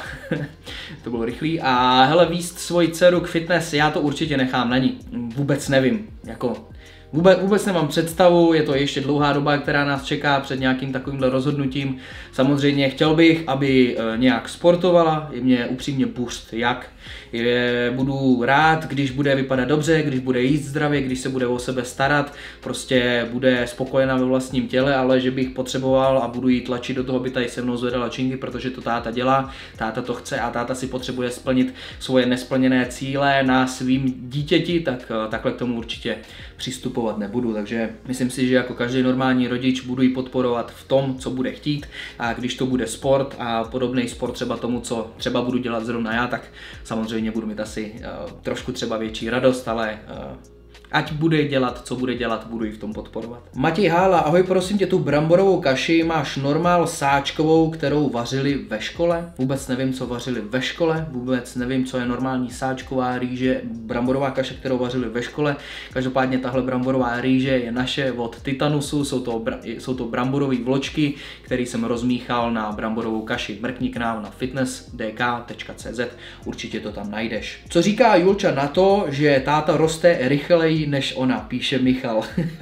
to bylo rychlý. A hele, víst svoji dceru k fitness, já to určitě nechám na ní. Vůbec nevím, jako vůbec, vůbec nemám představu, je to ještě dlouhá doba, která nás čeká před nějakým takovýmhle rozhodnutím. Samozřejmě chtěl bych, aby nějak sportovala, je mě upřímně pust, jak. Je, budu rád, když bude vypadat dobře, když bude jíst zdravě, když se bude o sebe starat, prostě bude spokojená ve vlastním těle, ale že bych potřeboval a budu jí tlačit do toho, aby tady se mnou zvedala činky, protože to táta dělá, táta to chce a táta si potřebuje splnit svoje nesplněné cíle na svým dítěti, tak takhle k tomu určitě přistupovat nebudu, takže myslím si, že jako každý normální rodič budu jí podporovat v tom, co bude chtít, a když to bude sport a podobný sport třeba tomu, co třeba budu dělat zrovna já, tak samozřejmě budu mít asi uh, trošku třeba větší radost, ale uh, ať bude dělat, co bude dělat, budu ji v tom podporovat. Matěj Hála, ahoj, prosím tě, tu bramborovou kaši máš normál sáčkovou, kterou vařili ve škole? Vůbec nevím, co vařili ve škole, vůbec nevím, co je normální sáčková rýže, bramborová kaše, kterou vařili ve škole. Každopádně tahle bramborová rýže je naše od Titanusu, jsou to, jsou to bramborové vločky, které jsem rozmíchal na bramborovou kaši. Mrkni k nám na fitness d k tečka c z, určitě to tam najdeš. Co říká Julča na to, že táta roste rychleji než ona, píše Michal.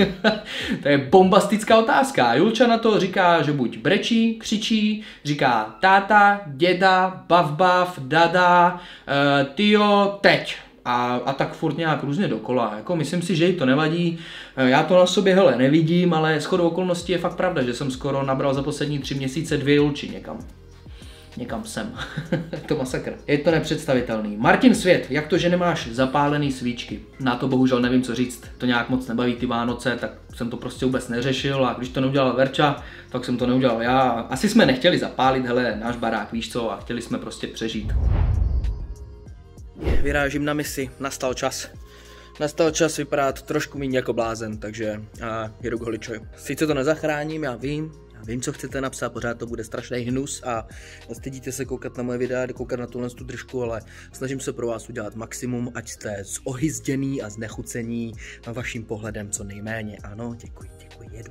To je bombastická otázka. Julča na to říká, že buď brečí, křičí, říká táta, děda, bav bav, dada, uh, tyjo, teď. A, a tak furt nějak různě dokola. Jako myslím si, že jí to nevadí. Já to na sobě hele nevidím, ale shodou okolností je fakt pravda, že jsem skoro nabral za poslední tři měsíce dvě Julči někam. Někam sem. To masakr. Je to nepředstavitelný. Martin Svět, jak to, že nemáš zapálený svíčky? Na to bohužel nevím, co říct. To nějak moc nebaví ty Vánoce, tak jsem to prostě vůbec neřešil a když to neudělal Verča, tak jsem to neudělal já. Asi jsme nechtěli zapálit, hele, náš barák, víš co, a chtěli jsme prostě přežít. Vyrážím na misi, nastal čas. Nastal čas vypadat trošku méně jako blázen, takže a, jedu k holičovi. Sice to nezachráním, já vím, vím, co chcete napsat, pořád to bude strašný hnus a stydíte se koukat na moje videa, koukat na tuhle tu držku, ale snažím se pro vás udělat maximum, ať jste zohyzděný a znechucení vaším pohledem co nejméně. Ano, děkuji, děkuji, jedu.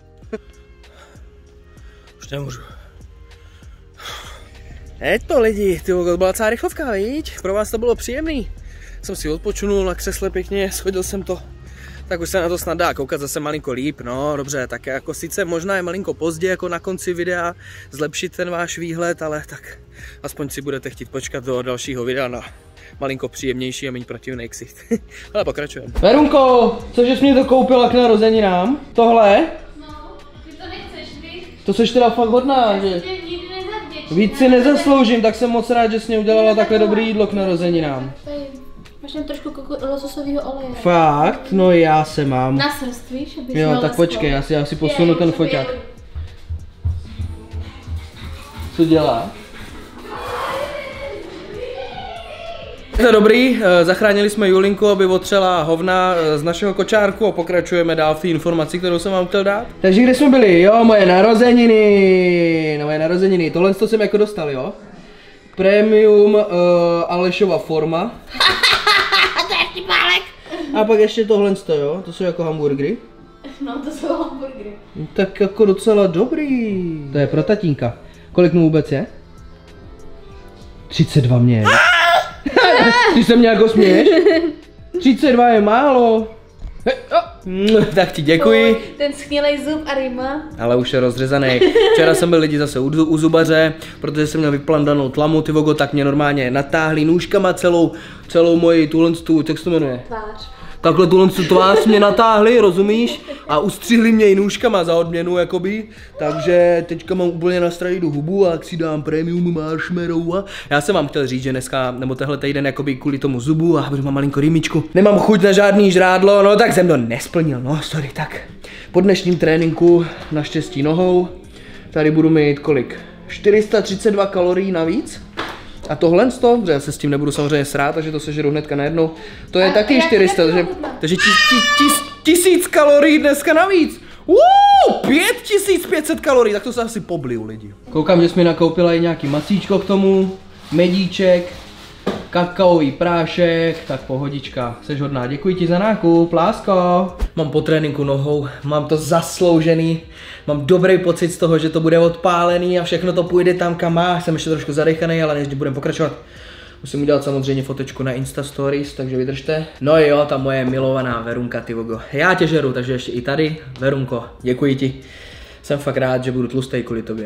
Už nemůžu. Je to lidi, ty to byla celá rychlovka, víš? Pro vás to bylo příjemný. Jsem si odpočinul na křesle pěkně, schodil jsem to. Tak už se na to snad dá koukat zase malinko líp, no dobře, tak jako sice možná je malinko pozdě jako na konci videa zlepšit ten váš výhled, ale tak aspoň si budete chtít počkat do dalšího videa na malinko příjemnější a méně protivný ksicht. Ale pokračujeme. Verunko, cože jsi mě to koupila k narozeninám? Tohle? No, ty to nechceš, víš? To jsi teda fakt hodná, že? Nikdy nezavděčím. Víc si nezasloužím, tak jsem moc rád, že jsi mě udělala takhle dobré jídlo k narozeninám. Máš tam trošku lososového oleje. Fakt? No já se mám. Na srst, víš? Abych Jo, tak počkej, já si, já si posunu ten foťák. Co dělá? Je to dobrý, zachránili jsme Julinku, aby otřela hovna z našeho kočárku a pokračujeme dál v té informaci, kterou jsem vám chtěl dát. Takže kde jsme byli? Jo, moje narozeniny, no moje narozeniny, tohle jsem jako dostal, jo? Premium uh, Alešova forma. To je vtipálek. A pak ještě tohle, jo? To jsou jako hamburgery. No, to jsou hamburgery. Tak jako docela dobrý. To je pro tatínka. Kolik mu vůbec je? třicet dva mě. Ty se mě jako směješ? třicet dva je málo. He, oh. Tak ti děkuji. Ten schnilej zub a rýma. Ale už je rozřezaný. Včera jsem byl lidi zase u, u zubaře, protože jsem měl vyplandanou tlamu, ty vogo, tak mě normálně natáhli nůžkama celou, celou moji tuhle tu, jak se to jmenuje? Tvář. Takhle tuhle tvář mě natáhli, rozumíš? A ustřihli mě i nůžkama za odměnu, jakoby. Takže teďka mám úplně nastraženou hubu a jak si dám premium marshmallow. A já jsem vám chtěl říct, že dneska, nebo tehle týden, jakoby kvůli tomu zubu, a protože mám malinko rýmičku, nemám chuť na žádný žrádlo, no tak jsem to nesplnil, no sorry, tak. Po dnešním tréninku, naštěstí nohou, tady budu mít kolik? čtyři sta třicet dva kalorií navíc. A tohle z toho, já se s tím nebudu samozřejmě srát, takže to sežeru hnedka najednou. To je a taky čtyři sta, takže, takže tis, tis, tis, tisíc kalorií dneska navíc. Uuu, pět tisíc pět set kalorií, tak to se asi pobliju lidi. Koukám, že jsi mi nakoupila i nějaký masíčko k tomu, medíček, kakaový prášek, tak pohodička, seš hodná, děkuji ti za nákup, lásko. Mám po tréninku nohou, mám to zasloužený, mám dobrý pocit z toho, že to bude odpálený a všechno to půjde tam, kam má, jsem ještě trošku zadechaný, ale než budeme pokračovat, musím udělat samozřejmě fotečku na Insta Stories, takže vydržte. No jo, ta moje milovaná Verunka, ty vogo, já tě žeru, takže ještě i tady, Verunko, děkuji ti. Jsem fakt rád, že budu tlustej kvůli tobě.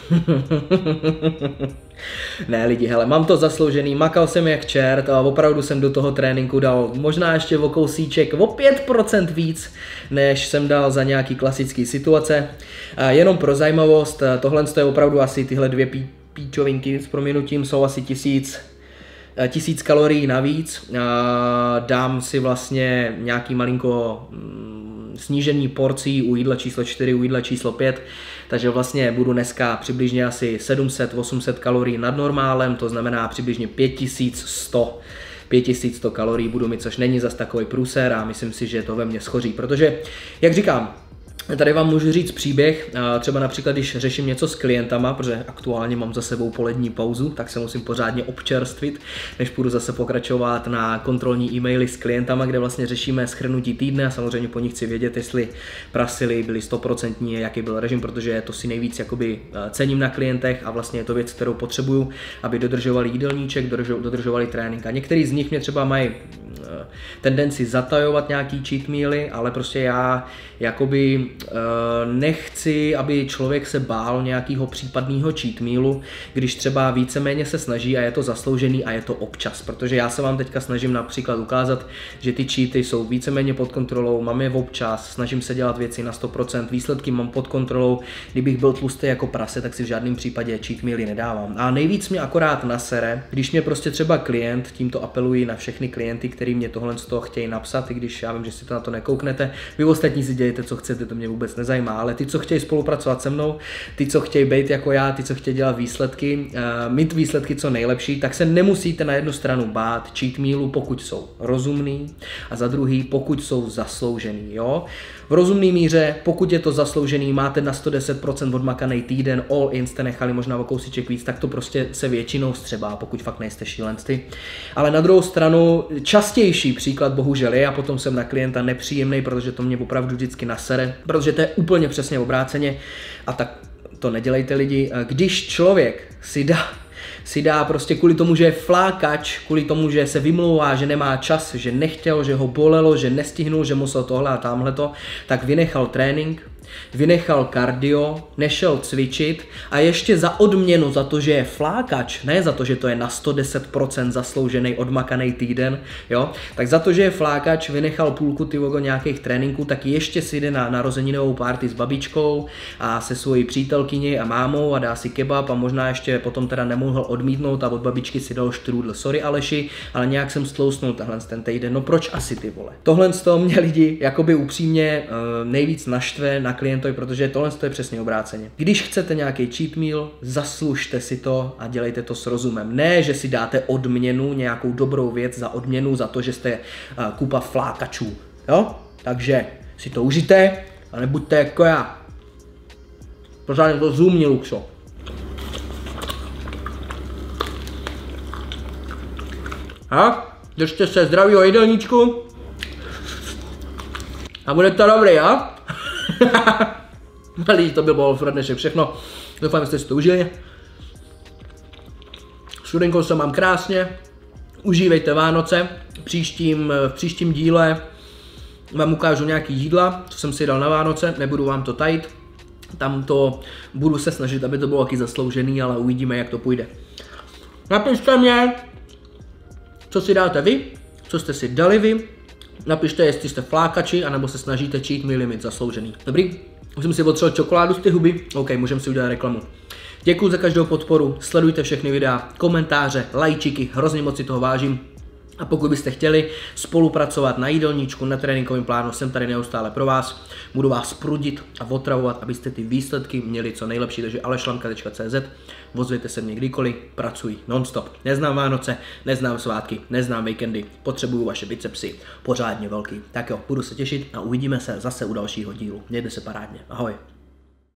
Ne lidi, hele, mám to zasloužený, makal jsem jak čert a opravdu jsem do toho tréninku dal možná ještě o kousíček, o pět procent víc, než jsem dal za nějaký klasický situace. A jenom pro zajímavost, tohle je opravdu asi tyhle dvě pí píčovinky s prominutím jsou asi tisíc, tisíc kalorií navíc. A dám si vlastně nějaký malinko snížení porcí u jídla číslo čtyři, u jídla číslo pět, takže vlastně budu dneska přibližně asi sedm set osm set kalorií nad normálem, to znamená přibližně pět tisíc sto. pět tisíc sto kalorií budu mít, což není zas takový průser a myslím si, že to ve mně schoří, protože, jak říkám, tady vám můžu říct příběh, třeba například, když řeším něco s klientama, protože aktuálně mám za sebou polední pauzu, tak se musím pořádně občerstvit, než půjdu zase pokračovat na kontrolní e-maily s klientama, kde vlastně řešíme shrnutí týdne a samozřejmě po nich chci vědět, jestli prasily byly stoprocentní, jaký byl režim, protože to si nejvíc jakoby cením na klientech a vlastně je to věc, kterou potřebuju, aby dodržovali jídelníček, dodržovali trénink. A některý z nich mě třeba mají tendenci zatajovat nějaký cheat mealy, ale prostě já jakoby nechci, aby člověk se bál nějakého případného cheat mealu, když třeba víceméně se snaží a je to zasloužený a je to občas, protože já se vám teďka snažím například ukázat, že ty cheaty jsou víceméně pod kontrolou, mám je občas, snažím se dělat věci na sto procent, výsledky mám pod kontrolou, kdybych byl tlustý jako prase, tak si v žádném případě cheat mealy nedávám. A nejvíc mě akorát nasere, když mě prostě třeba klient, tímto apeluji na všechny klienty, který mě tohle z toho chtějí napsat, i když já vím, že si to na to nekouknete, vy ostatní si dějete, co chcete, to mě vůbec nezajímá, ale ty, co chtějí spolupracovat se mnou, ty, co chtějí být jako já, ty, co chtějí dělat výsledky, uh, mít výsledky co nejlepší, tak se nemusíte na jednu stranu bát cheat mealu, pokud jsou rozumný, a za druhý, pokud jsou zasloužený, jo. V rozumné míře, pokud je to zasloužený, máte na sto deset procent odmakaný týden, all in jste nechali možná o kousíček víc, tak to prostě se většinou střebá, pokud fakt nejste šílenci. Ale na druhou stranu, častější příklad bohužel je, a potom jsem na klienta nepříjemný, protože to mě opravdu vždycky nasere, protože to je úplně přesně obráceně, a tak to nedělejte lidi. Když člověk si dá si dá prostě kvůli tomu, že je flákač, kvůli tomu, že se vymlouvá, že nemá čas, že nechtěl, že ho bolelo, že nestihnul, že musel tohle a tamhleto, tak vynechal trénink, vynechal kardio, nešel cvičit a ještě za odměnu za to, že je flákač, ne za to, že to je na sto deset procent zasloužený odmakaný týden, jo, tak za to, že je flákač, vynechal půlku ty vogo nějakých tréninků, tak ještě si jde na narozeninovou party s babičkou a se svojí přítelkyní a mámou a dá si kebab a možná ještě potom teda nemohl odmítnout a od babičky si dal štrůdl. Sorry Aleši, ale nějak jsem stlousnul tahle ten týden. No proč asi ty vole? Tohle z toho mě lidi jakoby upřímně uh, nejvíc naštve na klientovi, protože tohle je přesně obráceně. Když chcete nějaký cheat meal, zaslužte si to a dělejte to s rozumem. Ne, že si dáte odměnu, nějakou dobrou věc za odměnu za to, že jste uh, kupa flákačů. Jo? Takže si to užijte a nebuďte jako já. Pořádně to zůmni, Luxo. A? Držte se zdravýho jídelníčku. A bude to dobrý, jo? Malý, to bylo pro dnešek všechno. Doufám, že jste si to užili. S Rudenkou se mám krásně. Užívejte Vánoce. Příštím, v příštím díle vám ukážu nějaký jídla, co jsem si dal na Vánoce. Nebudu vám to tajit. Tam to budu se snažit, aby to bylo taky zasloužený, ale uvidíme, jak to půjde. Napište mě, co si dáte vy, co jste si dali vy. Napište, jestli jste flákači, anebo se snažíte cheat meal mít zasloužený. Dobrý? Musím si potřebovat čokoládu z ty huby. OK, můžeme si udělat reklamu. Děkuji za každou podporu, sledujte všechny videa, komentáře, lajčiky, hrozně moc si toho vážím. A pokud byste chtěli spolupracovat na jídelníčku, na tréninkovém plánu, jsem tady neustále pro vás. Budu vás prudit a otravovat, abyste ty výsledky měli co nejlepší. Takže alešlamka tečka cé zet, ozvěte se mě kdykoliv, pracuji non-stop. Neznám Vánoce, neznám svátky, neznám víkendy, potřebuju vaše bicepsy pořádně velký. Tak jo, budu se těšit a uvidíme se zase u dalšího dílu. Mějte se parádně, ahoj.